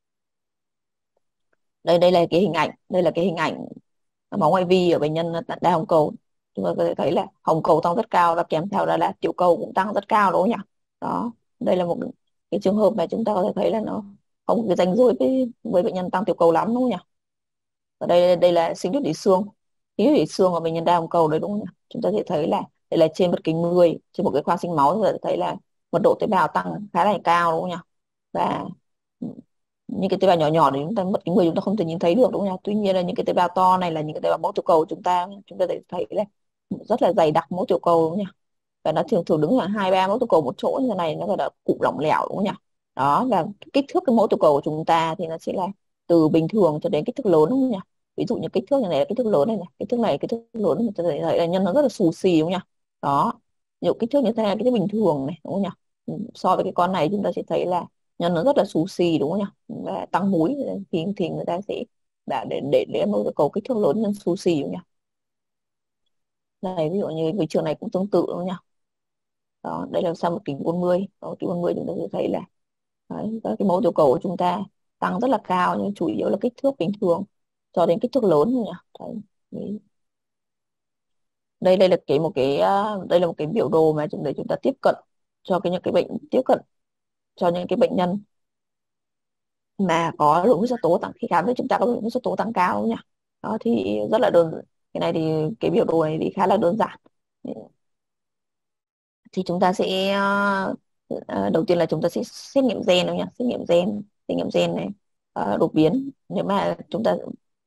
đây đây là cái hình ảnh đây là cái hình ảnh máu ngoại vi ở bệnh nhân đa hồng cầu. Chúng ta có thể thấy là hồng cầu tăng rất cao và kèm theo đó là tiểu cầu cũng tăng rất cao, đúng không nhỉ? Đó, đây là một cái trường hợp mà chúng ta có thể thấy là nó không cái ranh giới với với bệnh nhân tăng tiểu cầu lắm, đúng không nhỉ? Ở đây đây là sinh thiết tủy xương sinh thiết tủy xương của bệnh nhân đa hồng cầu đấy, đúng không nhỉ? Chúng ta có thể thấy là đây là trên bất kính mười, trên một cái khoang sinh máu, chúng ta thấy là mật độ tế bào tăng khá là cao, đúng không nhỉ? Và những cái tế bào nhỏ nhỏ thì chúng ta mất cái người chúng ta không thể nhìn thấy được, đúng không nhỉ? Tuy nhiên là những cái tế bào to này là những cái tế bào mẫu tiểu cầu, chúng ta chúng ta thấy là rất là dày đặc mẫu tiểu cầu, đúng không nhỉ? Và nó thường thường đứng là hai ba mẫu tiểu cầu một chỗ như thế này, nó gọi là cụm lỏng lẻo, đúng không nhỉ? Đó, và kích thước cái mẫu tiểu cầu của chúng ta thì nó sẽ là từ bình thường cho đến kích thước lớn, đúng không nhỉ? Ví dụ như kích thước như này là kích thước lớn này, này. Kích thước này kích thước lớn chúng ta thấy là nhân nó rất là xù xì, đúng không nhỉ? Đó, ví dụ kích thước như thế này là kích thước bình thường này, đúng không nhỉ? Ừ, so với cái con này chúng ta sẽ thấy là nhân nó rất là xù xì, đúng không nhỉ? Và tăng múi thì thì người ta sẽ đã để để để mẫu tiểu cầu kích thước lớn nhân xù xì, đúng không nhỉ? Này ví dụ như cái trường này cũng tương tự, đúng không nhỉ? Đó, đây là sau một kính bốn mươi. Đó, kính bốn mươi chúng ta sẽ thấy là đấy, các cái mẫu tiểu cầu của chúng ta tăng rất là cao, nhưng chủ yếu là kích thước bình thường cho đến kích thước lớn, không nhỉ? Đấy. Đấy. đây đây là cái một cái ờ, đây là một cái biểu đồ mà chúng để chúng ta tiếp cận cho cái những cái bệnh tiếp cận cho những cái bệnh nhân mà có lượng huyết sắc tố tăng, khi khám thì chúng ta có lượng huyết sắc tố tăng cao nhỉ. Đó thì rất là đơn, cái này thì cái biểu đồ này thì khá là đơn giản. Thì chúng ta sẽ ờ, ờ, đầu tiên là chúng ta sẽ xét nghiệm gen đâu nhá, xét nghiệm gen xét nghiệm gen này, ờ, đột biến. Nếu mà chúng ta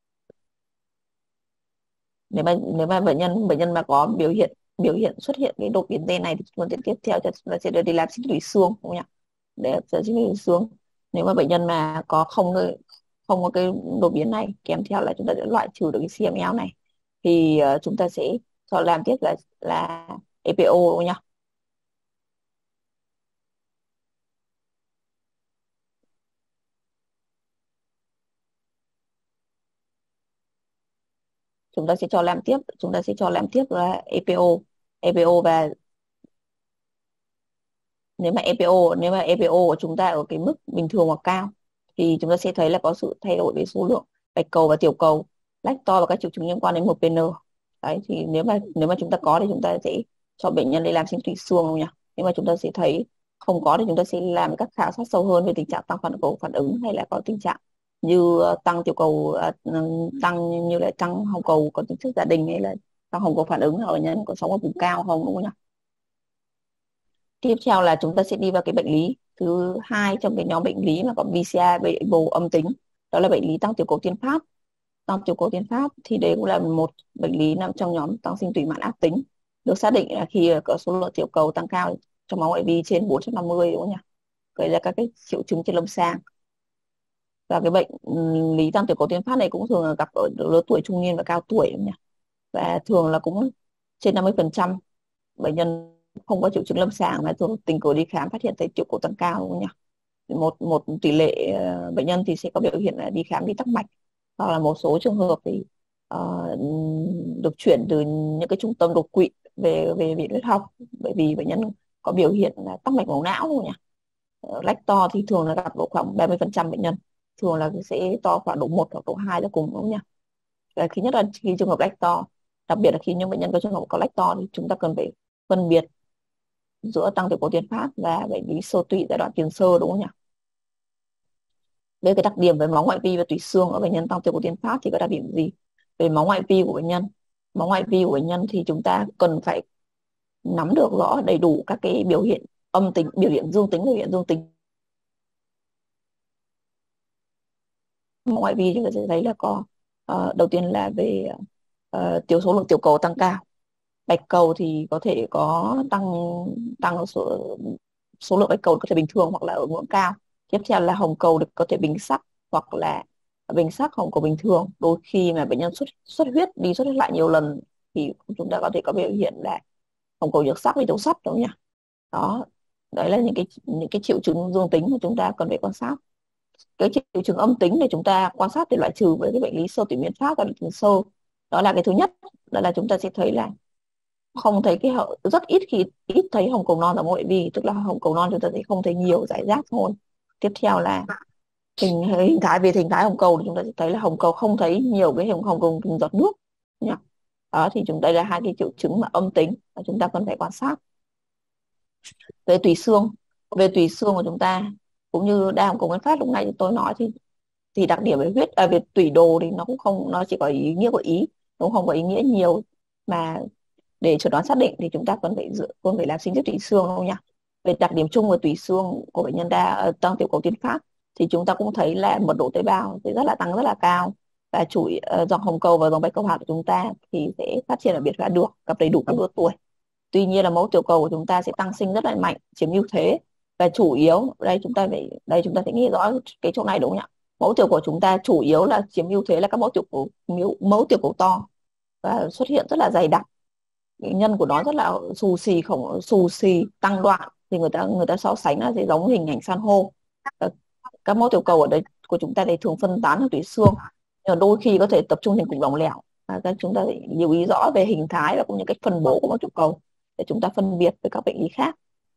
nếu mà nếu mà bệnh nhân bệnh nhân mà có biểu hiện biểu hiện xuất hiện cái đột biến gen này thì chúng ta sẽ tiếp theo chúng ta sẽ đưa đi làm sinh thủy xương, không nhỉ, để làm sinh thủy xương. Nếu mà bệnh nhân mà có không cái- không có cái đột biến này, kèm theo là chúng ta sẽ loại trừ được cái xê em lờ này, thì ờ, chúng ta sẽ cho làm tiếp là là e pê ô nhá. Chúng ta sẽ cho làm tiếp chúng ta sẽ cho làm tiếp là e pê ô e pê ô. Và nếu mà e pê ô nếu mà e pê ô của chúng ta ở cái mức bình thường hoặc cao thì chúng ta sẽ thấy là có sự thay đổi về số lượng bạch cầu và tiểu cầu, lách to và các triệu chứng liên quan đến một pê en. Đấy thì nếu mà nếu mà chúng ta có thì chúng ta sẽ cho bệnh nhân đi làm sinh thủy xương không nhỉ. Nếu mà chúng ta sẽ thấy không có thì chúng ta sẽ làm các khảo sát sâu hơn về tình trạng tăng phản cầu phản ứng, hay là có tình trạng như ờ, tăng tiểu cầu, ờ, tăng như là tăng hồng cầu có tính chất gia đình, hay là tăng hồng cầu phản ứng ở nhân có sống ở vùng cao không, đúng không nhỉ. Tiếp theo là chúng ta sẽ đi vào cái bệnh lý thứ hai trong cái nhóm bệnh lý mà có vê xê a bệnh bồ âm tính, đó là bệnh lý tăng tiểu cầu tuyến phát. Tăng tiểu cầu tuyến phát thì đấy cũng là một bệnh lý nằm trong nhóm tăng sinh tùy mạn ác tính, được xác định là khi có số lượng tiểu cầu tăng cao trong máu ngoại vi trên bốn trăm năm mươi, đúng không nhỉ. Gây ra các cái triệu chứng trên lâm sàng. Và cái bệnh ừm, lý tăng tiểu cầu tuyến phát này cũng thường là gặp ở lứa tuổi trung niên và cao tuổi, đúng không nhỉ. Và thường là cũng trên năm mươi phần trăm bệnh nhân không có triệu chứng lâm sàng mà thường tình cờ đi khám phát hiện thấy tiểu cầu tăng cao, đúng không nhỉ. Một một tỷ lệ ờ, bệnh nhân thì sẽ có biểu hiện là đi khám đi tắc mạch, hoặc là một số trường hợp thì ờ, được chuyển từ những cái trung tâm đột quỵ về về viện huyết học, bởi vì bệnh nhân có biểu hiện là tắc mạch máu não, đúng không nhỉ. Ờ, lách to thì thường là gặp độ khoảng ba mươi phần trăm bệnh nhân, thường là sẽ to khoảng độ một hoặc độ hai là cùng, đúng không nhỉ. Và khi nhất là khi trường hợp lách to, đặc biệt là khi những bệnh nhân có trường hợp có lách to thì chúng ta cần phải phân biệt giữa tăng tiểu cầu tuyến phát và bệnh lý xơ tụy giai đoạn tiền sơ, đúng không nhỉ. Về cái đặc điểm về máu ngoại vi và tủy xương ở bệnh nhân tăng tiểu cầu tuyến phát thì có đặc điểm gì? Về máu ngoại vi của bệnh nhân, máu ngoại vi của bệnh nhân thì chúng ta cần phải nắm được rõ đầy đủ các cái biểu hiện âm tính, biểu hiện dương tính, biểu hiện dương tính. Máu ngoại vi chúng ta sẽ thấy là có ờ, đầu tiên là về uh, tiểu số lượng tiểu cầu tăng cao. Bạch cầu thì có thể có tăng tăng số số lượng bạch cầu có thể bình thường hoặc là ở ngưỡng cao. Tiếp theo là hồng cầu được có thể bình sắc hoặc là bình sắc, hồng cầu bình thường. Đôi khi mà bệnh nhân xuất xuất huyết đi xuất huyết lại nhiều lần thì chúng ta có thể có biểu hiện là hồng cầu nhược sắc với thiếu sắt, đúng không nhỉ. Đó, đấy là những cái những cái triệu chứng dương tính mà chúng ta cần phải quan sát. Cái triệu chứng âm tính để chúng ta quan sát để loại trừ với cái bệnh lý sơ tủy miên phát và bệnh sơ, đó là cái thứ nhất, đó là chúng ta sẽ thấy là không thấy cái hậu rất ít khi ít thấy hồng cầu non ở ngoại vi, tức là hồng cầu non chúng ta sẽ không thấy nhiều, rải rác thôi. Tiếp theo là hình hình thái, về hình thái hồng cầu thì chúng ta sẽ thấy là hồng cầu không thấy nhiều cái hồng hồng cầu hình giọt nước nhá. Đó thì chúng đây là hai cái triệu chứng mà âm tính mà chúng ta cần phải quan sát. Về tủy xương, về tủy xương của chúng ta cũng như đa hồng cầu nguyên phát lúc nãy tôi nói thì thì đặc điểm về huyết à, về tủy đồ thì nó cũng không, nó chỉ có ý nghĩa của ý, nó không có ý nghĩa nhiều. Mà để chẩn đoán xác định thì chúng ta cần phải dựa cần phải làm sinh thiết tủy xương, không nhỉ. Về đặc điểm chung của tủy xương của bệnh nhân đa uh, tăng tiểu cầu tuyến phát thì chúng ta cũng thấy là mật độ tế bào thì rất là tăng, rất là cao. Và chủ uh, dòng hồng cầu và dòng bạch cầu hạt của chúng ta thì sẽ phát triển ở biệt phá được, gặp đầy đủ các lứa tuổi. Tuy nhiên là mẫu tiểu cầu của chúng ta sẽ tăng sinh rất là mạnh, chiếm ưu thế. Và chủ yếu đây chúng ta phải đây chúng ta phải nghĩ rõ cái chỗ này, đúng không nhỉ. Mẫu tiểu của chúng ta chủ yếu là chiếm ưu thế là các mẫu tiểu cầu, mẫu tiểu cầu to và xuất hiện rất là dày đặc. Cái nhân của nó rất là xù xì, khổng xù xì tăng đoạn, thì người ta người ta so sánh là sẽ giống hình ảnh san hô. Các, các mẫu tiểu cầu ở đây của chúng ta thì thường phân tán ở tủy xương, nhưng đôi khi có thể tập trung thành cục lỏng lẻo. À, các chúng ta phải lưu ý rõ về hình thái và cũng như cách phân bố của mẫu tiểu cầu để chúng ta phân biệt với các bệnh lý khác.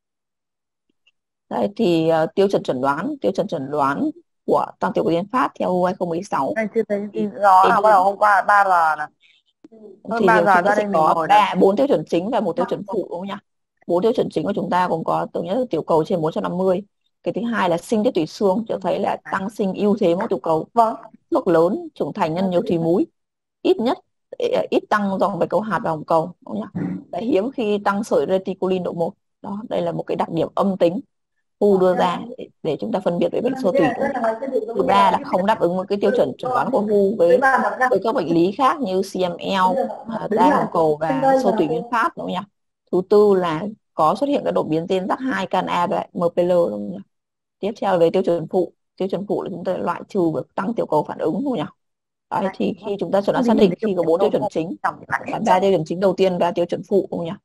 Đây thì uh, tiêu chuẩn chẩn đoán tiêu chuẩn chẩn đoán của tăng tiểu cầu tuyến phát theo u hai không một sáu. Anh chưa thấy thì tin gió nào bắt EBV đầu hôm qua ba giờ nè. Hơn Thì ba giờ chúng ta ra sẽ đây mình có ngồi được. ba bốn tiêu chuẩn chính và một tiêu chuẩn phụ, đúng không nhỉ? Bốn tiêu chuẩn chính của chúng ta cũng có, thứ nhất là tiểu cầu trên bốn trăm năm mươi. Cái thứ hai là sinh tiết tủy xương, cho thấy là tăng sinh ưu thế mẫu tiểu cầu, Vâng. thước lớn, trưởng thành nhân nhiều thùy múi, ít nhất ít tăng dòng bạch cầu hạt và hồng cầu, đúng không nhỉ? Và hiếm khi tăng sợi reticulin độ một. Đó, đây là một cái đặc điểm âm tính u đưa ra để, để chúng ta phân biệt với bệnh xơ tủy, đúng không nhỉ? Thứ ba là không đáp ứng một cái tiêu chuẩn chẩn đoán của hu Với với bà một năm. với các bệnh lý khác như xê em lờ, à, Đứng đa lại hồng cầu trên và đây xơ và tủy nguyên phát, đúng không nhỉ? Thứ tư là có xuất hiện các đột biến gen rắc hai can A và em pê lờ, đúng không nhỉ? Tiếp theo về tiêu chuẩn phụ, tiêu chuẩn phụ là chúng ta loại trừ việc tăng tiểu cầu phản ứng, đúng không nhỉ? Đấy, thì khi chúng ta chẩn đoán không thì xác nhìn định thấy kiểu khi có bốn tiêu tôm chuẩn không chính tổng lại và chắc. ba tiêu chuẩn chính đầu tiên và tiêu chuẩn phụ, đúng không nhỉ?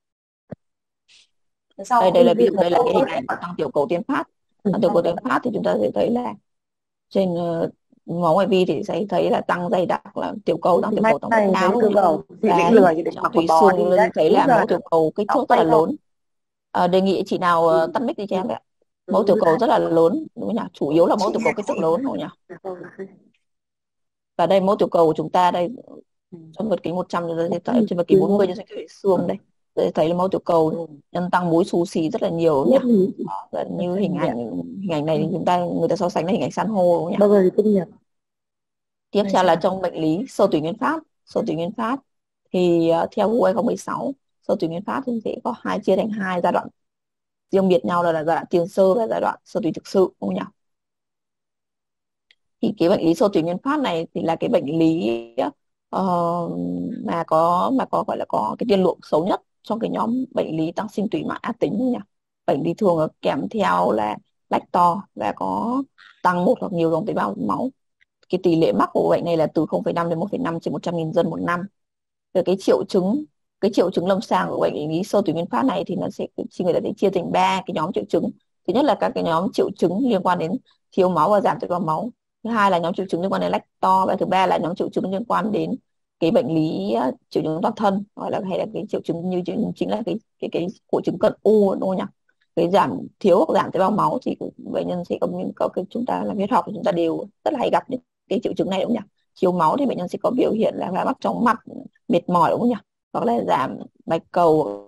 Đây Sau đây khi là ví đi dụ, một đây là câu cái hình tốt ảnh của tăng tiểu cầu tiên phát. ừ, Tăng tiểu cầu xong tiên rồi phát thì chúng ta sẽ thấy là trên uh, máu ngoại vi thì sẽ thấy là tăng dày đặc là tiểu cầu, tăng thì tiểu may cầu tổng hợp này thấy cao, đúng cơ không nhỉ? cầu chị định Và lười chị định trong mặc tùy quần bò xương đi chúng ta đấy thấy đúng là giờ mẫu tiểu cầu kích sáu thước rất là quay thôi. lớn. À, đề nghị chị nào uh, tắt mic đi cho em ạ. Mẫu tiểu cầu rất là lớn, đúng không nhỉ? Chủ yếu là mẫu Chị tiểu cầu nghe kích thước chị lớn, đúng không nhỉ? Và đây mẫu tiểu cầu của chúng ta đây, trong vật kính một trăm, trên vật kính bốn mươi, trên sách thủy xương đây. Để thấy là mẫu tiểu cầu nhân tăng múi xù xì rất là nhiều, đúng không nhỉ? Đó, như hình ảnh hình ảnh này thì chúng ta người ta so sánh với hình ảnh san hô, đúng không nhỉ? bao giờ thì tốt nghiệp Tiếp này theo là sao trong bệnh lý sơ tủy nguyên phát. Sơ tủy nguyên phát thì uh, theo hu hai không một sáu, sơ tủy nguyên phát thì sẽ có hai, chia thành hai giai đoạn riêng biệt nhau, là, là giai đoạn tiền sơ và giai đoạn sơ tủy thực sự, đúng không nhỉ? Thì cái bệnh lý sơ tủy nguyên phát này thì là cái bệnh lý uh, mà có mà có gọi là có cái tiên lượng xấu nhất trong cái nhóm bệnh lý tăng sinh tủy mạng ác tính, đúng không nhỉ? Bệnh lý thường kèm theo là lách to và có tăng một hoặc nhiều dòng tế bào máu. Cái tỷ lệ mắc của bệnh này là từ không phẩy năm đến một phẩy năm trên một trăm nghìn dân một năm. Về cái triệu chứng cái triệu chứng lâm sàng của bệnh lý sơ tủy nguyên phát này thì nó sẽ, chỉ người ta sẽ chia thành ba cái nhóm triệu chứng. Thứ nhất là các cái nhóm triệu chứng liên quan đến thiếu máu và giảm tế bào máu. Thứ hai là nhóm triệu chứng liên quan đến lách to, và thứ ba là nhóm triệu chứng liên quan đến cái bệnh lý uh, triệu chứng toàn thân, gọi là hay là cái triệu chứng như chính là cái cái cái hội chứng cận u, đúng không nhỉ? Cái giảm thiếu hoặc giảm tế bào máu thì bệnh nhân sẽ có những có cái, chúng ta làm huyết học thì chúng ta đều rất là hay gặp những cái triệu chứng này, đúng không nhỉ? Thiếu máu thì bệnh nhân sẽ có biểu hiện là mắt chóng mặt, mệt mỏi, đúng không nhỉ? Hoặc là giảm bạch cầu,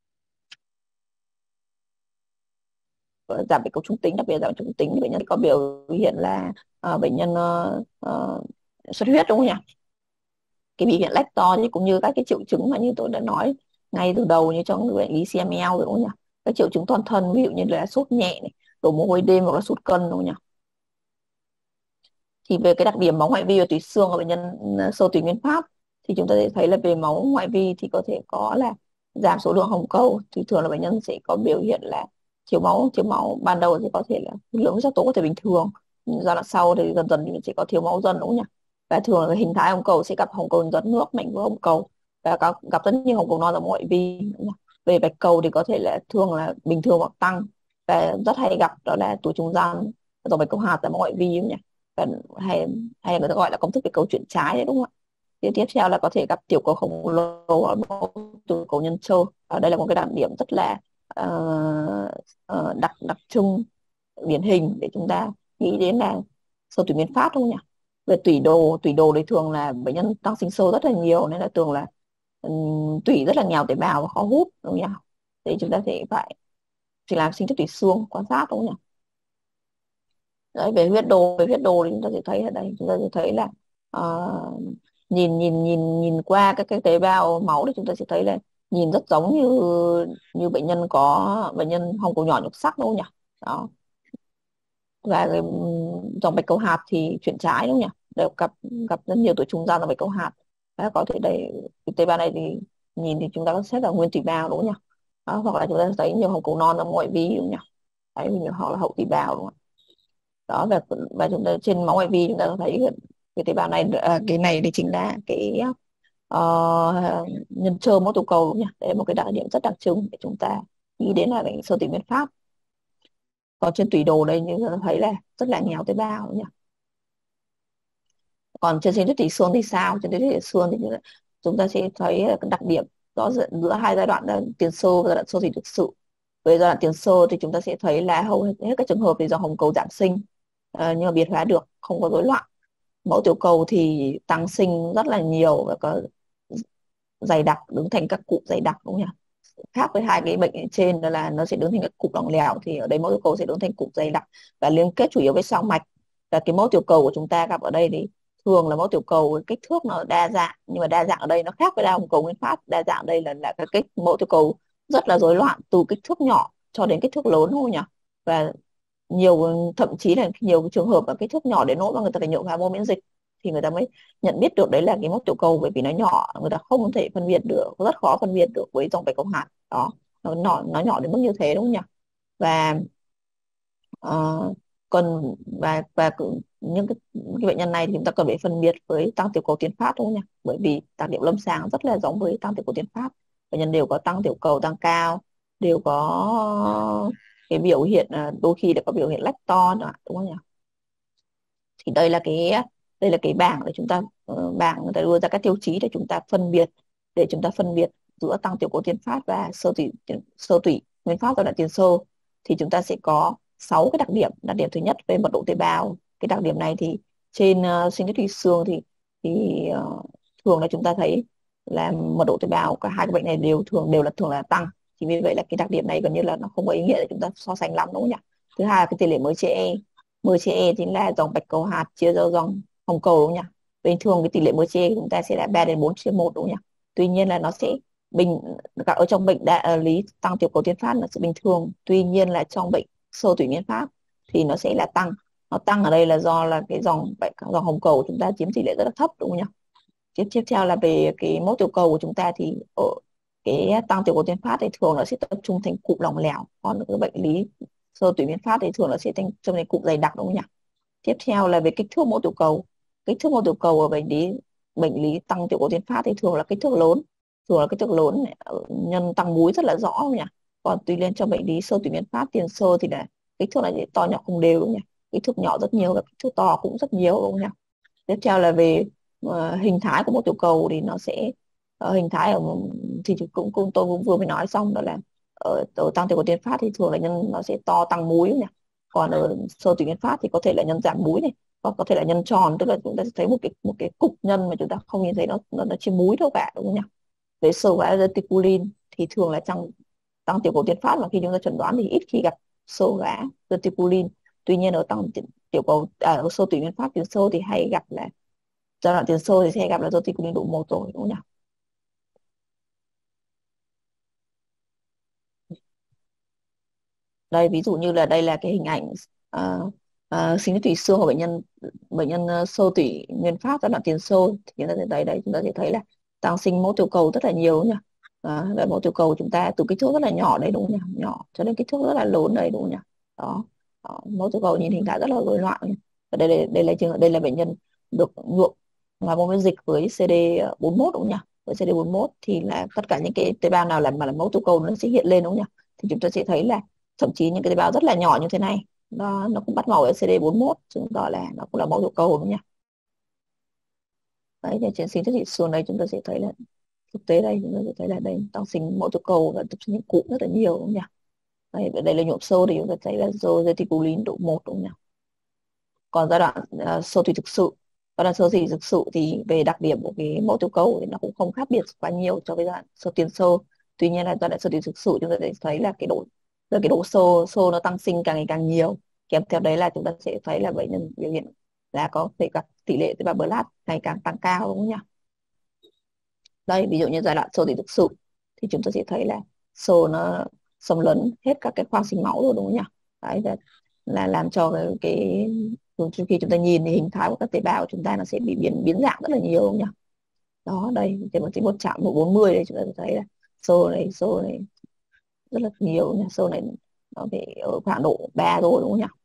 giảm bạch cầu trung tính, đặc biệt giảm trung tính thì bệnh nhân có biểu hiện là uh, bệnh nhân uh, uh, xuất huyết, đúng không nhỉ? Cái biểu hiện lách to thì cũng như các cái triệu chứng mà như tôi đã nói ngay từ đầu, như trong bệnh lý xê em lờ, đúng không nhỉ? Các triệu chứng toàn thân ví dụ như là sốt nhẹ này, đổ mồ hôi đêm, hoặc là sút cân, đúng không nhỉ? Thì về cái đặc điểm máu ngoại vi và tủy xương của bệnh nhân sơ tủy nguyên phát thì chúng ta sẽ thấy là về máu ngoại vi thì có thể có là giảm số lượng hồng cầu, thì thường là bệnh nhân sẽ có biểu hiện là thiếu máu thiếu máu ban đầu thì có thể là lượng huyết sắc tố có thể bình thường, nhưng giai đoạn sau thì dần dần thì sẽ có thiếu máu dần, đúng không nhỉ? Và thường là hình thái hồng cầu sẽ gặp hồng cầu giọt nước, mảnh vỡ hồng cầu, và có, gặp rất nhiều hồng cầu non ở ngoại vi, đúng không nhỉ? Về bạch cầu thì có thể là thường là bình thường hoặc tăng, và rất hay gặp đó là túi trung gian, dòng bạch cầu hạt ở ngoại vi, đúng không nhỉ? Và hay hay người ta gọi là công thức về cầu chuyển trái đấy, đúng không ạ? Tiếp tiếp theo là có thể gặp tiểu cầu khổng lồ ở mẫu tiểu cầu nhân trơ. Ở đây là một cái đặc điểm rất là uh, uh, đặc đặc trưng, điển hình để chúng ta nghĩ đến là sơ tủy nguyên phát, đúng không nhỉ? Về tủy đồ, tủy đồ thì thường là bệnh nhân tăng sinh sơ rất là nhiều, nên là thường là um, tủy rất là nghèo tế bào và khó hút, đúng không nhỉ? Thì chúng ta sẽ phải chỉ làm sinh chất tủy xương quan sát, đúng không nhỉ? Đấy, về huyết đồ về huyết đồ thì chúng ta sẽ thấy ở đây, chúng ta sẽ thấy là uh, nhìn nhìn nhìn nhìn qua các cái tế bào máu thì chúng ta sẽ thấy là nhìn rất giống như như bệnh nhân có bệnh nhân hồng cầu nhỏ nhục sắc, đúng không nhỉ? Đó. Và cái ừm, dòng bạch cầu hạt thì chuyển trái, đúng không nhỉ? Đều gặp gặp rất nhiều tuổi trung gian dòng bạch cầu hạt. Và có thể đây cái tế bào này thì nhìn thì chúng ta có xét là nguyên tủy bào, đúng không nhỉ? Đó, hoặc là chúng ta thấy nhiều hồng cầu non ở ngoại vi, đúng không nhỉ? Đấy, hoặc là hậu tủy bào, đúng không? Đó, và và chúng ta trên máu ngoại vi chúng ta thấy cái, cái tế bào này, à, cái này thì chính là cái uh, nhân trơ mẫu tiểu cầu, đúng nhỉ? Đấy là một cái đặc điểm rất đặc trưng để chúng ta nghĩ đến là bệnh sơ tủy nguyên phát. Còn trên tủy đồ đây như ta thấy là rất là nghèo tế bào, đúng nhỉ? Còn trên sinh thiết tủy xương thì sao? Trên sinh thiết tủy xương thì chúng ta sẽ thấy là cái đặc điểm rõ rệt giữa hai giai đoạn là tiền sơ và giai đoạn sơ tủy thực sự. Về giai đoạn tiền sơ thì chúng ta sẽ thấy là hầu hết các trường hợp thì do hồng cầu giảm sinh, uh, nhưng mà biệt hóa được, không có rối loạn. Mẫu tiểu cầu thì tăng sinh rất là nhiều và có dày đặc, đứng thành các cụm dày đặc, đúng không nhỉ? Khác với hai cái bệnh ở trên, đó là nó sẽ đứng thành các cụm lỏng lẻo, thì ở đây mẫu tiểu cầu sẽ đứng thành cụm dày đặc và liên kết chủ yếu với sau mạch. Và cái mẫu tiểu cầu của chúng ta gặp ở đây thì thường là mẫu tiểu cầu kích thước nó đa dạng, nhưng mà đa dạng ở đây nó khác với đa hồng cầu nguyên phát. Đa dạng ở đây là là cái kích mẫu tiểu cầu rất là rối loạn, từ kích thước nhỏ cho đến kích thước lớn, đúng không nhỉ? Và nhiều, thậm chí là nhiều trường hợp là kích thước nhỏ đến nỗi mà người ta phải nhượng hormone miễn dịch thì người ta mới nhận biết được đấy là cái mốc tiểu cầu, bởi vì nó nhỏ, người ta không thể phân biệt được, rất khó phân biệt được với dòng bạch cầu hạt đó. Nó nhỏ, nó nhỏ đến mức như thế, đúng không nhỉ? Và ờ, còn và và cứ- những cái, những cái bệnh nhân này thì chúng ta cần phải phân biệt với tăng tiểu cầu tuyến phát, đúng không nhỉ? Bởi vì đặc điểm lâm sàng rất là giống với tăng tiểu cầu tuyến phát. Bệnh nhân đều có tăng tiểu cầu tăng cao, đều có cái biểu hiện, à, đôi khi đã có biểu hiện lách to nữa, đúng không nhỉ? Thì đây là cái đây là cái bảng để chúng ta, ờ, bảng người ta đưa ra các tiêu chí để chúng ta phân biệt, để chúng ta phân biệt giữa tăng tiểu cầu tuyến phát và sơ tủy sơ tủy nguyên phát giai đoạn tiền sơ. Thì chúng ta sẽ có sáu cái đặc điểm. Đặc điểm thứ nhất về mật độ tế bào. Cái đặc điểm này thì trên uh, sinh thiết thủy xương thì thì uh, thường là chúng ta thấy là mật độ tế bào cả hai cái bệnh này đều thường đều là thường là tăng. Thì vì vậy là cái đặc điểm này gần như là nó không có ý nghĩa để chúng ta so sánh lắm, đúng không nhỉ? Thứ hai là cái tỷ lệ mới trẻ mười trẻ chính là dòng bạch cầu hạt chia cho dòng hồng cầu, đúng không nhỉ? Bình thường cái tỷ lệ mới trẻ của chúng ta sẽ là ba đến bốn chia một, đúng không nhỉ? Tuy nhiên là nó sẽ bình cả ở trong bệnh đại lý tăng tiểu cầu tuyến phát nó sẽ bình thường. Tuy nhiên là trong bệnh sơ tủy nguyên phát thì nó sẽ là tăng. Nó tăng ở đây là do là cái dòng bệnh dòng hồng cầu của chúng ta chiếm tỷ lệ rất là thấp, đúng không nhỉ? Tiếp tiếp theo là về cái mẫu tiểu cầu của chúng ta thì ở cái tăng tiểu cầu tuyến phát thì thường nó sẽ tập trung thành cụm lỏng lẻo, còn cái bệnh lý sơ tủy nguyên phát thì thường nó sẽ thành trong thành cụm dày đặc, đúng không nhỉ? Tiếp theo là về kích thước mẫu tiểu cầu. Kích thước mẫu tiểu cầu ở bệnh lý bệnh lý tăng tiểu cầu tuyến phát thì thường là kích thước lớn, thường là kích thước lớn này, ở nhân tăng múi rất là rõ, không nhỉ? Còn tuy nhiên trong bệnh lý sơ tủy nguyên phát tiền sơ thì là kích thước này to nhỏ không đều, đúng không nhỉ? Kích thước nhỏ rất nhiều và kích thước to cũng rất nhiều, đúng không nhỉ? Tiếp theo là về ờ, hình thái của một tiểu cầu thì nó sẽ, ờ, hình thái ở thì cũng, cũng tôi cũng vừa mới nói xong, đó là ở, ở tăng tiểu cầu tuyến phát thì thường là nhân nó sẽ to tăng múi nhỉ. Còn ở sơ tủy nguyên phát thì có thể là nhân giảm múi này, hoặc có thể là nhân tròn, tức là chúng ta sẽ thấy một cái một cái cục nhân mà chúng ta không nhìn thấy nó nó, nó trên múi đâu cả, đúng không nhỉ? Về sơ vãi reticulin thì thường là trong tăng tiểu cầu tuyến phát, mà khi chúng ta chẩn đoán thì ít khi gặp sơ vãi reticulin. Tuy nhiên ở tăng tiểu cầu à, ở sơ tủy nguyên phát tiền sơ thì hay gặp là giai đoạn tiền sơ thì sẽ gặp là reticulin độ một rồi, đúng không nhỉ? Đây ví dụ như là đây là cái hình ảnh uh, uh, sinh lý tủy xương của bệnh nhân bệnh nhân uh, sơ tủy nguyên phát giai đoạn tiền sơ. Thì chúng ta sẽ thấy đây, chúng ta sẽ thấy là tăng sinh mẫu tiểu cầu rất là nhiều nhỉ. Đó, và mẫu tiểu cầu chúng ta từ kích thước rất là nhỏ đấy, đúng không nhỉ? Nhỏ cho đến kích thước rất là lớn đấy, đúng không nhỉ? Đó, đó. Mẫu tiểu cầu nhìn hình thái rất là rối loạn. Và đây là đây là trường đây là bệnh nhân được nhuộm ngoài mô miễn dịch với C D bốn mốt, đúng không nhỉ? Với C D bốn mốt thì là tất cả những cái tế bào nào làm mà là mẫu tiểu cầu nó sẽ hiện lên, đúng không nhỉ? Thì chúng ta sẽ thấy là thậm chí những cái tế bào rất là nhỏ như thế này nó nó cũng bắt màu ở C D bốn mốt, chứng tỏ là nó cũng là mẫu tiểu cầu, đúng không nhỉ? Đấy, thì trên sinh thiết thị xương đây chúng ta sẽ thấy là thực tế đây chúng ta sẽ thấy là đây tăng sinh mẫu tiểu cầu và tập trung những cụm rất là nhiều, đúng không nhỉ? Đây, ở đây là nhuộm sâu thì chúng ta thấy là reticulin độ một, đúng không nhỉ? Còn giai đoạn uh, sơ thủy thực sự giai đoạn sơ thủy thực sự thì về đặc điểm của cái mẫu tiểu cầu thì nó cũng không khác biệt quá nhiều cho cái giai đoạn sơ tiền sơ. Tuy nhiên là giai đoạn sơ thủy thực sự chúng ta sẽ thấy là cái độ là cái độ xơ xơ nó tăng sinh càng ngày càng nhiều, kèm theo đấy là chúng ta sẽ thấy là bệnh nhân biểu hiện là có thể gặp tỷ lệ tế bào blood ngày càng tăng cao, đúng không nhỉ? Đây ví dụ như giai đoạn sơ thủy thực sự thì chúng ta sẽ thấy là xơ nó xâm lấn hết các cái khoang sinh máu rồi, đúng không nhỉ? Đấy là, là làm cho cái, cái thường khi chúng ta nhìn thì hình thái của các tế bào của chúng ta nó sẽ bị biến biến dạng rất là nhiều, đúng không nhỉ? Đó, đây thì một cái một chạm một bốn mươi đây chúng ta thấy là xơ này xơ này rất là nhiều nha. Xơ này nó phải ở khoảng độ ba rồi, đúng không nhỉ?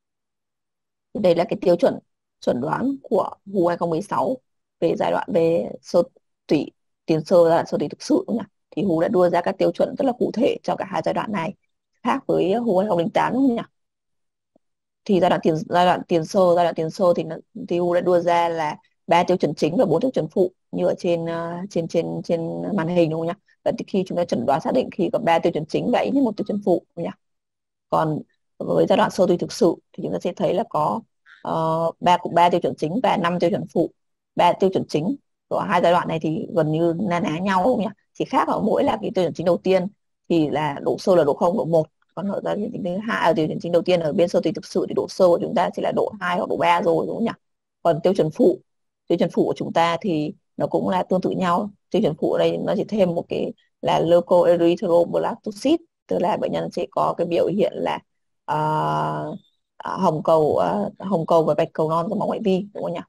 Thì đây là cái tiêu chuẩn chuẩn đoán của vê u hai không một sáu về giai đoạn về sơ tủy tiền sơ, giai đoạn sơ tủy thực sự, đúng không nhỉ? Thì vê u đã đưa ra các tiêu chuẩn rất là cụ thể cho cả hai giai đoạn này, khác với vê u hai không không tám, đúng không nhỉ? Thì giai đoạn tiền giai đoạn tiền sơ giai đoạn tiền sơ thì nó, thì u đã đưa ra là ba tiêu chuẩn chính và bốn tiêu chuẩn phụ như ở trên uh, trên trên trên màn hình, đúng không nhỉ? Và khi chúng ta chẩn đoán xác định khi có ba tiêu chuẩn chính và ít nhất một tiêu chuẩn phụ, đúng không nhỉ? Còn với giai đoạn sơ tủy thực sự thì chúng ta sẽ thấy là có uh, ba cụm ba tiêu chuẩn chính và năm tiêu chuẩn phụ. Ba tiêu chuẩn chính của hai giai đoạn này thì gần như na ná nhau không nhỉ, chỉ khác ở mỗi là cái tiêu chuẩn chính đầu tiên thì là độ sâu là độ không, độ một, còn ở tiêu chuẩn thứ hai, ở tiêu chuẩn chính đầu tiên ở bên sơ tuyển thực sự thì độ sâu của chúng ta sẽ là độ hai hoặc độ ba rồi, đúng không nhỉ? Còn tiêu chuẩn phụ tiêu chuẩn phụ của chúng ta thì nó cũng là tương tự nhau. Tiêu chuẩn phụ ở đây nó chỉ thêm một cái là leukoerythroblastocit, tức là bệnh nhân sẽ có cái biểu hiện là uh, hồng cầu uh, hồng cầu và bạch cầu non trong máu ngoại vi, đúng không nhỉ?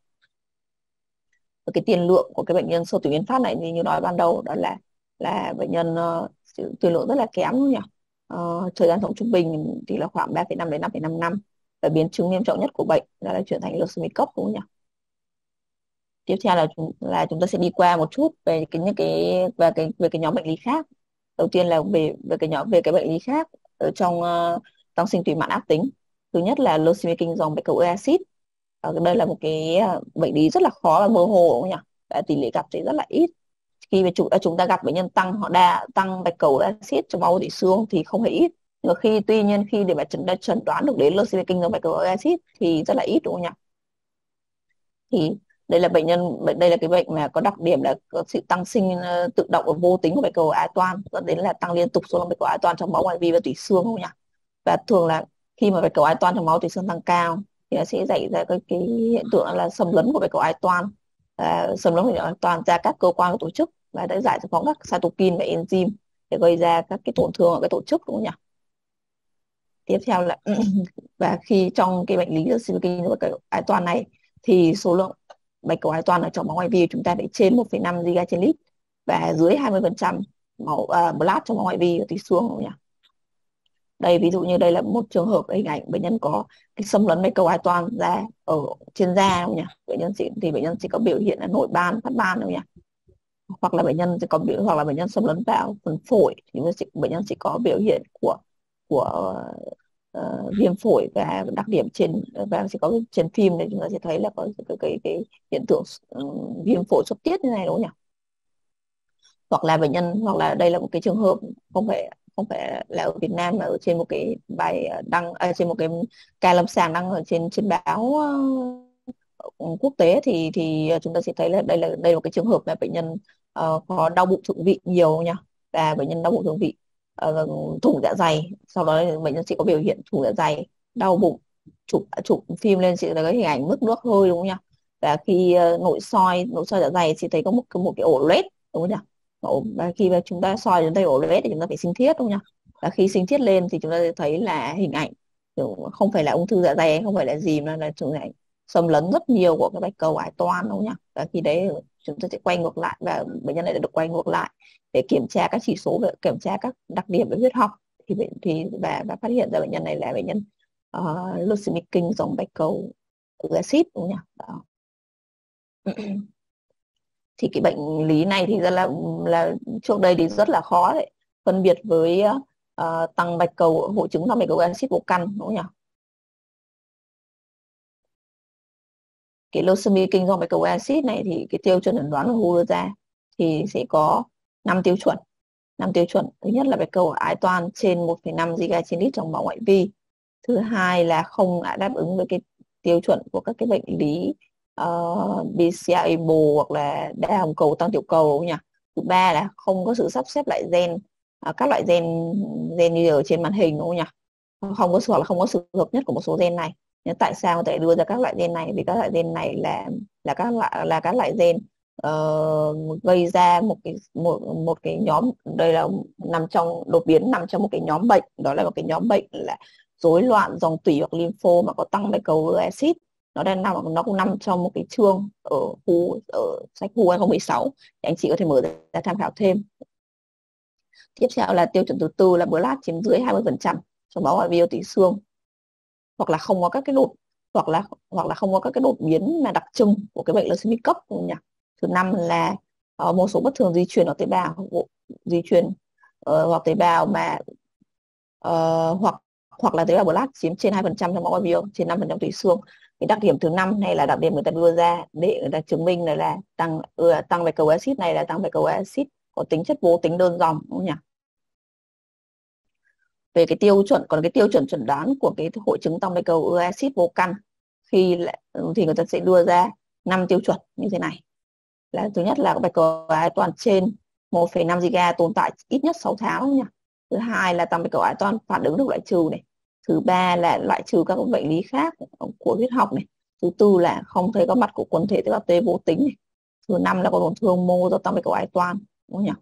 Và cái tiền lượng của cái bệnh nhân sơ tử nguyên phát này như nói ban đầu đó là là bệnh nhân uh, tiền lượng rất là kém, đúng không nhỉ? Uh, thời gian sống trung bình thì là khoảng ba phẩy năm đến năm phẩy năm năm, và biến chứng nghiêm trọng nhất của bệnh là, là chuyển thành leucemia cấp, đúng không nhỉ? Tiếp theo là chúng là chúng ta sẽ đi qua một chút về cái những cái và cái về cái nhóm bệnh lý khác. Đầu tiên là về về cái nhóm về cái bệnh lý khác ở trong uh, tăng sinh tùy mạn ác tính. Thứ nhất là leucemia kinh dòng bạch cầu acid. Ở đây là một cái uh, bệnh lý rất là khó và mơ hồ, đúng không nhỉ? Và tỷ lệ gặp thì rất là ít. Khi mà chúng, chúng ta gặp bệnh nhân tăng họ đa tăng bạch cầu acid trong máu tủy xương thì không hề ít. Nhưng mà khi tuy nhiên khi để mà chẩn chẩn đoán được đến leucemia kinh dòng bạch cầu acid thì rất là ít, đúng không nhỉ? Thì đây là bệnh nhân đây là cái bệnh mà có đặc điểm là có sự tăng sinh uh, tự động và vô tính của bạch cầu ái toan, dẫn đến là tăng liên tục số lượng bạch cầu ái toan trong máu ngoại vi và tủy xương, không nhỉ? Và thường là khi mà bạch cầu ái toan trong máu tủy xương tăng cao thì nó sẽ xảy ra cái, cái hiện tượng là xâm lấn của bạch cầu ái toan, à, xâm lấn của bạch cầu ái toan ra các cơ quan của tổ chức và đã giải phóng các cytokine và enzyme để gây ra các cái tổn thương ở cái tổ chức, đúng không nhỉ? Tiếp theo là và khi trong cái bệnh lý Silky bạch cầu ái toan này thì số lượng bạch cầu ái toan ở trong máu ngoại vi của chúng ta phải trên một phẩy năm giga trên lít và dưới hai mươi phần trăm máu uh, blood trong máu ngoại vi ở tủy xương, không nhỉ? Đây ví dụ như đây là một trường hợp hình ảnh bệnh nhân có cái xâm lấn bạch cầu ái toan ra ở trên da, không nhỉ? Bệnh nhân sẽ, thì bệnh nhân sẽ có biểu hiện là nổi ban, phát ban, không nhỉ? Hoặc là bệnh nhân sẽ có biểu hoặc là bệnh nhân xâm lấn vào phần phổi thì bệnh nhân sẽ có biểu hiện của của uh, viêm phổi, và đặc điểm trên và sẽ có trên phim này chúng ta sẽ thấy là có cái, cái, cái hiện tượng uh, viêm phổi xuất tiết như này, đúng không nhỉ? Hoặc là bệnh nhân hoặc là đây là một cái trường hợp không phải không phải là ở Việt Nam mà ở trên một cái bài đăng à, trên một cái ca lâm sàng đăng ở trên trên báo uh, quốc tế thì thì chúng ta sẽ thấy là đây là đây là một cái trường hợp là bệnh nhân uh, có đau bụng thượng vị nhiều nha, và bệnh nhân đau bụng thượng vị uh, thủng dạ dày, sau đó bệnh nhân sẽ có biểu hiện thủng dạ dày, đau bụng, chụp chụp phim lên sẽ thấy hình ảnh mức nước hơi, đúng không nhỉ? Và khi uh, nội soi nội soi dạ dày thì thấy có một một cái ổ lết, đúng không nhỉ? Và khi mà chúng ta soi chúng ta ổ lết thì chúng ta phải sinh thiết, đúng không nhỉ? Và khi sinh thiết lên thì chúng ta thấy là hình ảnh không phải là ung thư dạ dày, không phải là gì mà là chúng này xâm lấn rất nhiều của cái bạch cầu ái toan, đúng không nhỉ? Và khi đấy chúng ta sẽ quay ngược lại và bệnh nhân này đã được quay ngược lại để kiểm tra các chỉ số, kiểm tra các đặc điểm về huyết học thì thì và, và phát hiện ra bệnh nhân này là bệnh nhân uh, leucemia kinh dòng bạch cầu acid, đúng không nhỉ? Đó. Thì cái bệnh lý này thì rất là là trước đây thì rất là khó đấy phân biệt với uh, tăng bạch cầu hội chứng tăng bạch cầu acid vô căn, đúng không nhỉ? Cái leucemia kinh do bạch cầu acid này thì cái tiêu chuẩn chẩn đoán của vê kép ra thì sẽ có năm tiêu chuẩn. Năm tiêu chuẩn. Thứ nhất là bạch cầu ái toan trên một phẩy năm giga trên lít trong máu ngoại vi. Thứ hai là không đáp ứng với cái tiêu chuẩn của các cái bệnh lý uh, bê xê a able hoặc là đa hồng cầu tăng tiểu cầu nhỉ. Thứ ba là không có sự sắp xếp lại gen, uh, các loại gen gen như ở trên màn hình, đúng không nhỉ? Không có sự hoặc là không có sự hợp nhất của một số gen này. Nhưng tại sao người ta lại đưa ra các loại gen này? Vì các loại gen này là là các loại là các loại gen uh, gây ra một cái một một cái nhóm, đây là nằm trong đột biến nằm trong một cái nhóm bệnh, đó là một cái nhóm bệnh là rối loạn dòng tủy hoặc lympho mà có tăng bạch cầu acid. Nó đang nằm nó cũng nằm trong một cái chương ở khu ở sách khu hai không một sáu, thì anh chị có thể mở ra tham khảo thêm. Tiếp theo là tiêu chuẩn thứ tư là blood chiếm dưới hai mươi phần trăm trong máu ngoại vi tủy xương, hoặc là không có các cái đột hoặc là hoặc là không có các cái đột biến mà đặc trưng của cái bệnh leucemia cấp, nhỉ? Thứ năm là uh, một số bất thường di truyền ở tế bào di truyền uh, hoặc tế bào mà uh, hoặc hoặc là tế bào blood chiếm trên hai phần trăm trong máu ngoại vi, trên năm phần trăm tủy xương. Cái đặc điểm thứ năm này là đặc điểm người ta đưa ra để người ta chứng minh là, là tăng uh, tăng bạch cầu acid này là tăng bạch cầu acid có tính chất vô tính đơn dòng, đúng không nhỉ? Về cái tiêu chuẩn còn cái tiêu chuẩn chẩn đoán của cái hội chứng tăng bạch cầu acid vô căn khi thì người ta sẽ đưa ra năm tiêu chuẩn như thế này. là thứ nhất là bạch cầu ái toàn trên một phẩy năm giga tồn tại ít nhất sáu tháng nha. Thứ hai là tăng bạch cầu ái toàn phản ứng được loại trừ này. Thứ ba là loại trừ các bệnh lý khác của huyết học này. Thứ tư là không thấy có mặt của quần thể tế bào T vô tính này. Thứ năm là có tổn thương mô do tăng bạch cầu ái toàn, đúng không nhỉ?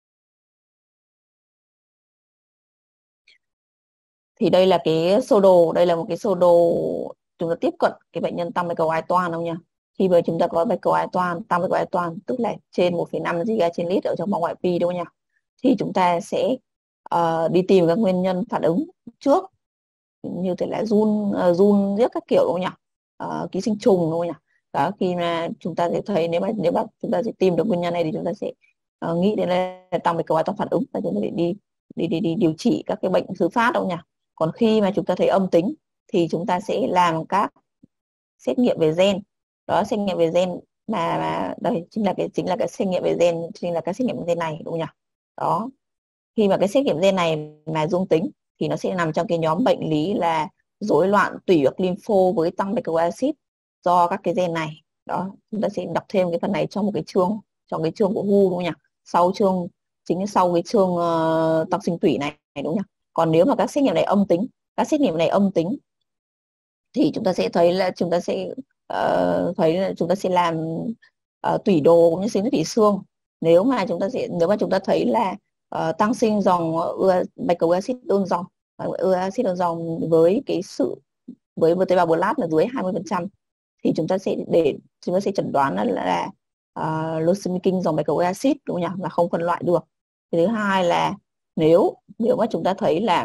Thì đây là cái sơ đồ, đây là một cái sơ đồ chúng ta tiếp cận cái bệnh nhân tăng bạch cầu ái toàn không nhỉ? Khi mà chúng ta có bạch cầu ái toàn, tăng bạch cầu ái toàn tức là trên một phẩy năm giga trên lít ở trong máu ngoại vi, đúng không nhỉ? Thì chúng ta sẽ uh, đi tìm các nguyên nhân phản ứng trước, như thế là run uh, run giết các kiểu, đúng không nhỉ? Uh, ký sinh trùng, đúng không nhỉ? Đó, khi mà chúng ta sẽ thấy nếu mà nếu mà chúng ta sẽ tìm được nguyên nhân này thì chúng ta sẽ uh, nghĩ đến là tăng bạch cầu ái toàn phản ứng và chúng ta sẽ đi đi đi đi điều trị các cái bệnh thứ phát, đâu nhỉ? Còn khi mà chúng ta thấy âm tính thì chúng ta sẽ làm các xét nghiệm về gen. Đó, xét nghiệm về gen mà, mà đây chính là cái chính là cái xét nghiệm về gen, chính là cái xét nghiệm gen này, đúng không nhỉ? Đó, khi mà cái xét nghiệm gen này mà dương tính thì nó sẽ nằm trong cái nhóm bệnh lý là rối loạn tủy ức lympho với tăng bạch cầu acid do các cái gen này. Đó, chúng ta sẽ đọc thêm cái phần này trong một cái chương, trong cái chương của vê u, đúng không nhỉ? Sau chương, chính là sau cái chương uh, tăng sinh tủy này, đúng không nhỉ? Còn nếu mà các xét nghiệm này âm tính, các xét nghiệm này âm tính thì chúng ta sẽ thấy là chúng ta sẽ uh, thấy là chúng ta sẽ làm uh, tủy đồ cũng như sinh tủy xương. Nếu mà chúng ta sẽ nếu mà chúng ta thấy là uh, tăng sinh dòng uh, bạch cầu acid đơn dòng, uh, acid đơn dòng với cái sự với một tế bào blood là dưới hai mươi phần trăm thì chúng ta sẽ để chúng ta sẽ chẩn đoán là, là uh, leucemia kinh dòng bạch cầu acid, đúng không nhỉ? Là không phân loại được. Thứ hai là nếu nếu mà chúng ta thấy là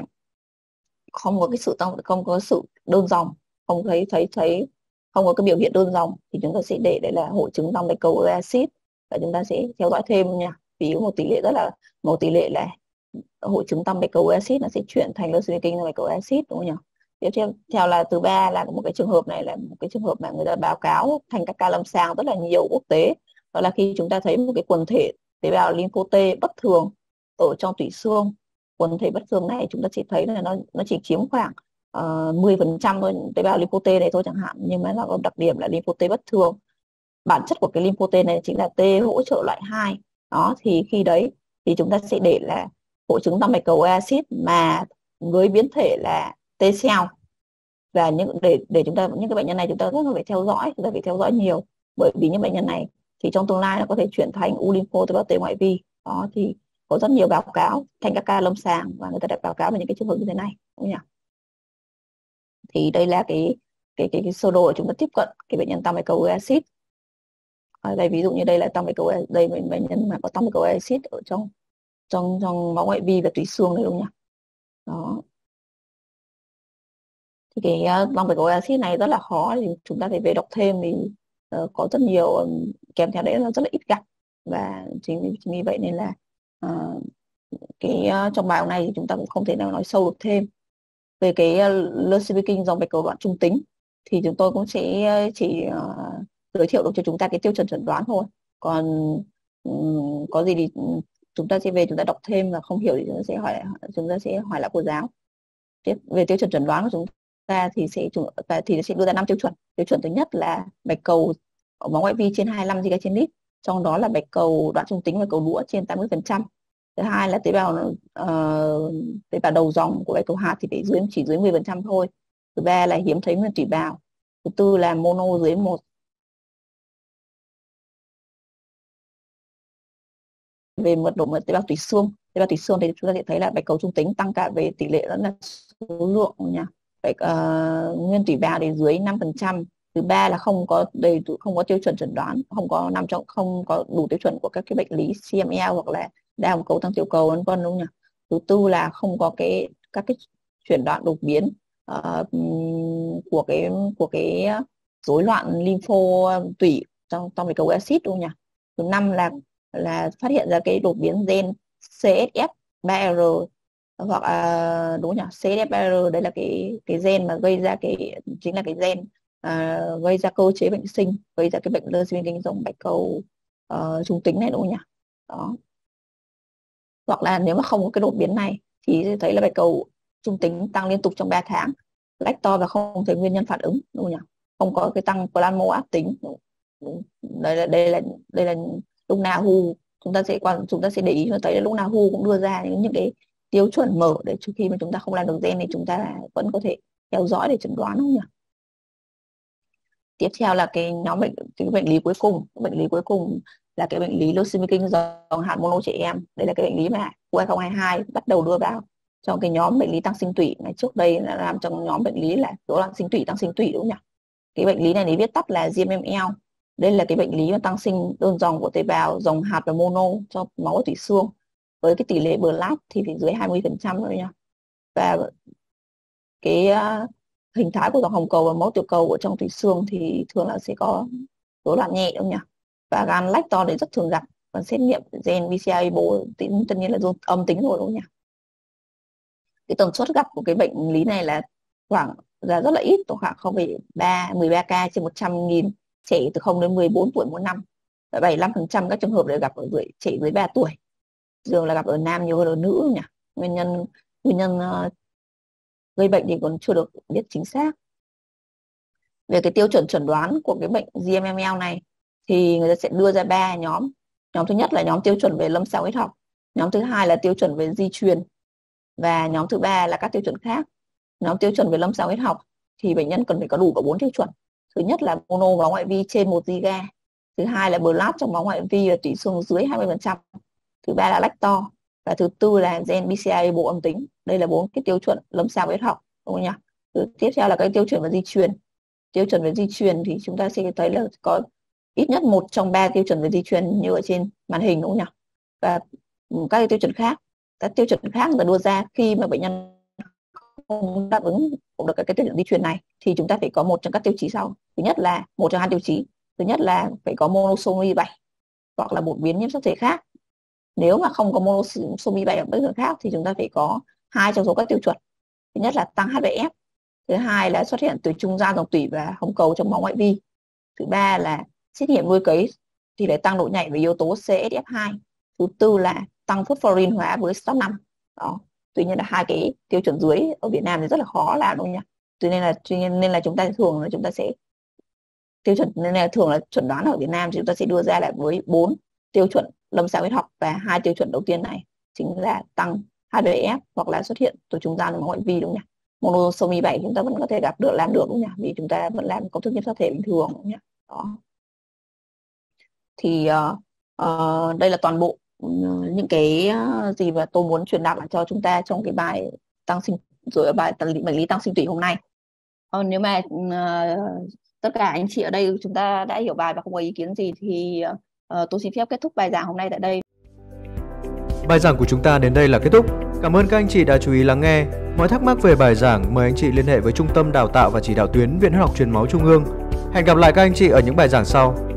không có cái sự tăng không có sự đơn dòng, không thấy thấy thấy không có cái biểu hiện đơn dòng thì chúng ta sẽ để đây là hội chứng tăng bạch cầu acid và chúng ta sẽ theo dõi thêm nha. Vì một tỷ lệ rất là một tỷ lệ là hội chứng tăng bạch cầu acid nó sẽ chuyển thành leucemia kinh bạch cầu acid, đúng không nhỉ? Tiếp theo theo là thứ ba là một cái trường hợp này là một cái trường hợp mà người ta báo cáo thành các ca lâm sàng rất là nhiều quốc tế, đó là khi chúng ta thấy một cái quần thể tế bào lympho T bất thường ở trong tủy xương. Quần thể bất thường này chúng ta chỉ thấy là nó nó chỉ chiếm khoảng uh, mười phần trăm thôi tế bào lympho T này thôi chẳng hạn, nhưng mà nó có đặc điểm là lympho T bất thường. Bản chất của cái lympho T này chính là T hỗ trợ loại hai. Đó, thì khi đấy thì chúng ta sẽ để là hội chứng tăng bạch cầu acid mà với biến thể là T cell. Và những để để chúng ta những cái bệnh nhân này chúng ta rất là phải theo dõi, chúng ta phải theo dõi nhiều, bởi vì những bệnh nhân này thì trong tương lai nó có thể chuyển thành u lympho tế bào T ngoại vi. Đó, thì có rất nhiều báo cáo thành các ca lâm sàng và người ta đã báo cáo về những cái trường hợp như thế này, đúng không nhỉ? Thì đây là cái cái cái, cái sơ đồ để chúng ta tiếp cận cái bệnh nhân tăng bạch cầu acid. Ở đây ví dụ như đây là tăng bạch cầu, đây bệnh bệnh nhân mà có tăng bạch cầu acid ở trong trong trong máu ngoại vi và tủy xương đấy, đúng không nhỉ? Đó, thì cái uh, tăng bạch cầu acid này rất là khó, thì chúng ta phải về đọc thêm thì uh, có rất nhiều um, kèm theo đấy là rất là ít gặp, và chính, chính vì vậy nên là uh, cái uh, trong bài này thì chúng ta cũng không thể nào nói sâu được thêm về cái uh, leucemia kinh dòng bạch cầu đoạn trung tính. Thì chúng tôi cũng sẽ uh, chỉ uh, giới thiệu được cho chúng ta cái tiêu chuẩn chẩn đoán thôi. Còn um, có gì thì chúng ta sẽ về chúng ta đọc thêm, và không hiểu thì chúng ta sẽ hỏi chúng ta sẽ hỏi lại cô giáo. Tiếp về tiêu chuẩn chẩn đoán của chúng ta thì sẽ thì sẽ đưa ra năm tiêu chuẩn. Tiêu chuẩn thứ nhất là bạch cầu ở máu ngoại vi trên hai mươi lăm giga trên lít, trong đó là bạch cầu đoạn trung tính và cầu đũa trên tám mươi phần trăm. Thứ hai là tế bào uh, tế bào đầu dòng của bạch cầu hạt thì phải dưới chỉ dưới mười phần trăm thôi. Thứ ba là hiếm thấy nguyên tủy bào. Thứ tư là mono dưới một. Về mật độ mật tế bào tủy xương, tế bào tủy xương thì chúng ta sẽ thấy là bạch cầu trung tính tăng cả về tỷ lệ lẫn là số lượng nha. Vậy uh, nguyên tủy bào thì dưới năm phần trăm. Thứ ba là không có đầy đủ, không có tiêu chuẩn chẩn đoán, không có nằm trong không có đủ tiêu chuẩn của các cái bệnh lý xê em lờ hoặc là đa hồng cầu tăng tiểu cầu vân vân, đúng không nhỉ? Thứ tư là không có cái các cái chuyển đoạn đột biến uh, của cái của cái rối loạn lympho tủy trong trong bạch cầu acid, đúng không nhỉ? Thứ năm là là phát hiện ra cái đột biến gen xê ét ép ba rờ, hoặc à, đúng nhỉ, xê ét ép ba rờ đây là cái cái gen mà gây ra cái chính là cái gen à, gây ra cơ chế bệnh sinh, gây ra cái bệnh leucemia kinh dòng bạch cầu uh, trung tính này, đúng không nhỉ? Đó, hoặc là nếu mà không có cái đột biến này thì thấy là bạch cầu trung tính tăng liên tục trong ba tháng, lách to và không thấy nguyên nhân phản ứng, đúng không nhỉ? Không có cái tăng plasma ác tính, đây là đây là đây là lúc nào hu chúng ta sẽ quan chúng ta sẽ để ý và thấy là lúc nào hu cũng đưa ra những, những cái tiêu chuẩn mở để trước khi mà chúng ta không làm được gen thì chúng ta là vẫn có thể theo dõi để chẩn đoán, không nhỉ? Tiếp theo là cái nhóm bệnh cái bệnh lý cuối cùng bệnh lý cuối cùng là cái bệnh lý leucemia kinh dòng hạt mono trẻ em. Đây là cái bệnh lý mà u hai không hai hai bắt đầu đưa vào trong cái nhóm bệnh lý tăng sinh tủy này, trước đây là làm trong nhóm bệnh lý là rối loạn sinh tủy tăng sinh tủy, đúng không nhỉ? Cái bệnh lý này thì viết tắt là giê em em lờ. Đây là cái bệnh lý mà tăng sinh đơn dòng của tế bào dòng hạt và mono cho máu ở tủy xương, với cái tỷ lệ blast thì phải dưới hai mươi phần trăm thôi nha. Và cái uh, hình thái của dòng hồng cầu và máu tiểu cầu ở trong tủy xương thì thường là sẽ có rối loạn nhẹ, đúng không nhỉ? Và gan lactose thì rất thường gặp, và xét nghiệm gen bê xê a bộ tất nhiên là âm tính rồi, đúng không nhỉ? Cái tần suất gặp của cái bệnh lý này là khoảng là rất là ít, khoảng không phẩy mười ba ca trên một trăm nghìn trẻ từ không đến mười bốn tuổi mỗi năm. Và bảy mươi lăm phần trăm các trường hợp đều gặp ở dưới trẻ dưới ba tuổi, thường là gặp ở nam nhiều hơn ở nữ nhỉ. Nguyên nhân nguyên nhân uh, gây bệnh thì còn chưa được biết chính xác. Về cái tiêu chuẩn chẩn đoán của cái bệnh giê em em lờ này thì người ta sẽ đưa ra ba nhóm. Nhóm thứ nhất là nhóm tiêu chuẩn về lâm sàng huyết học, nhóm thứ hai là tiêu chuẩn về di truyền, và nhóm thứ ba là các tiêu chuẩn khác. Nhóm tiêu chuẩn về lâm sàng huyết học thì bệnh nhân cần phải có đủ cả bốn tiêu chuẩn. Thứ nhất là mono máu ngoại vi trên một giga, thứ hai là blast trong máu ngoại vi và tủy xương dưới hai mươi phần trăm, thứ ba là lactose, và thứ tư là gen bê xê a bộ âm tính. Đây là bốn cái tiêu chuẩn lâm sàng huyết học, đúng không nhỉ? Thứ tiếp theo là cái tiêu chuẩn về di truyền. Tiêu chuẩn về di truyền thì chúng ta sẽ thấy là có ít nhất một trong ba tiêu chuẩn về di truyền như ở trên màn hình, đúng không nhỉ? Và các tiêu chuẩn khác, các tiêu chuẩn khác là đưa ra khi mà bệnh nhân không đáp ứng được cái tiêu chuẩn di truyền này thì chúng ta phải có một trong các tiêu chí sau. Thứ nhất là một trong hai tiêu chí. Thứ nhất là phải có monosomy bảy hoặc là một biến nhiễm sắc thể khác. Nếu mà không có monosomy bảy hoặc bất thường khác thì chúng ta phải có hai trong số các tiêu chuẩn. Thứ nhất là tăng hát bê ép, thứ hai là xuất hiện từ trung gian dòng tủy và hồng cầu trong máu ngoại vi, thứ ba là xét nghiệm nuôi cấy thì phải tăng độ nhạy về yếu tố xê ét ép hai, thứ tư là tăng phosphorin hóa với stop năm. Đó. Tuy nhiên là hai cái tiêu chuẩn dưới ở Việt Nam thì rất là khó làm, đúng không nhỉ? Tuy nên là tuy nhiên nên là chúng ta thường là chúng ta sẽ tiêu chuẩn nên là thường là chuẩn đoán ở Việt Nam thì chúng ta sẽ đưa ra là với bốn tiêu chuẩn lâm sàng huyết học, và hai tiêu chuẩn đầu tiên này chính là tăng hát bê ép hoặc là xuất hiện từ trung gian máu ngoại vi, đúng không nhỉ? Monosomy bảy chúng ta vẫn có thể gặp được, làm được, đúng không nhỉ? Vì chúng ta vẫn làm công thức nhiễm sắc thể bình thường, đúng không nhỉ? Đó. Thì uh, uh, đây là toàn bộ uh, những cái uh, gì mà tôi muốn truyền đạt lại cho chúng ta trong cái bài tăng sinh rồi bài bệnh lý tăng sinh tủy hôm nay. Ờ, nếu mà uh, tất cả anh chị ở đây chúng ta đã hiểu bài và không có ý kiến gì thì uh, tôi xin phép kết thúc bài giảng hôm nay tại đây. Bài giảng của chúng ta đến đây là kết thúc. Cảm ơn các anh chị đã chú ý lắng nghe. Mọi thắc mắc về bài giảng mời anh chị liên hệ với Trung tâm Đào tạo và Chỉ đạo tuyến Viện Huyết học Truyền máu Trung ương. Hẹn gặp lại các anh chị ở những bài giảng sau.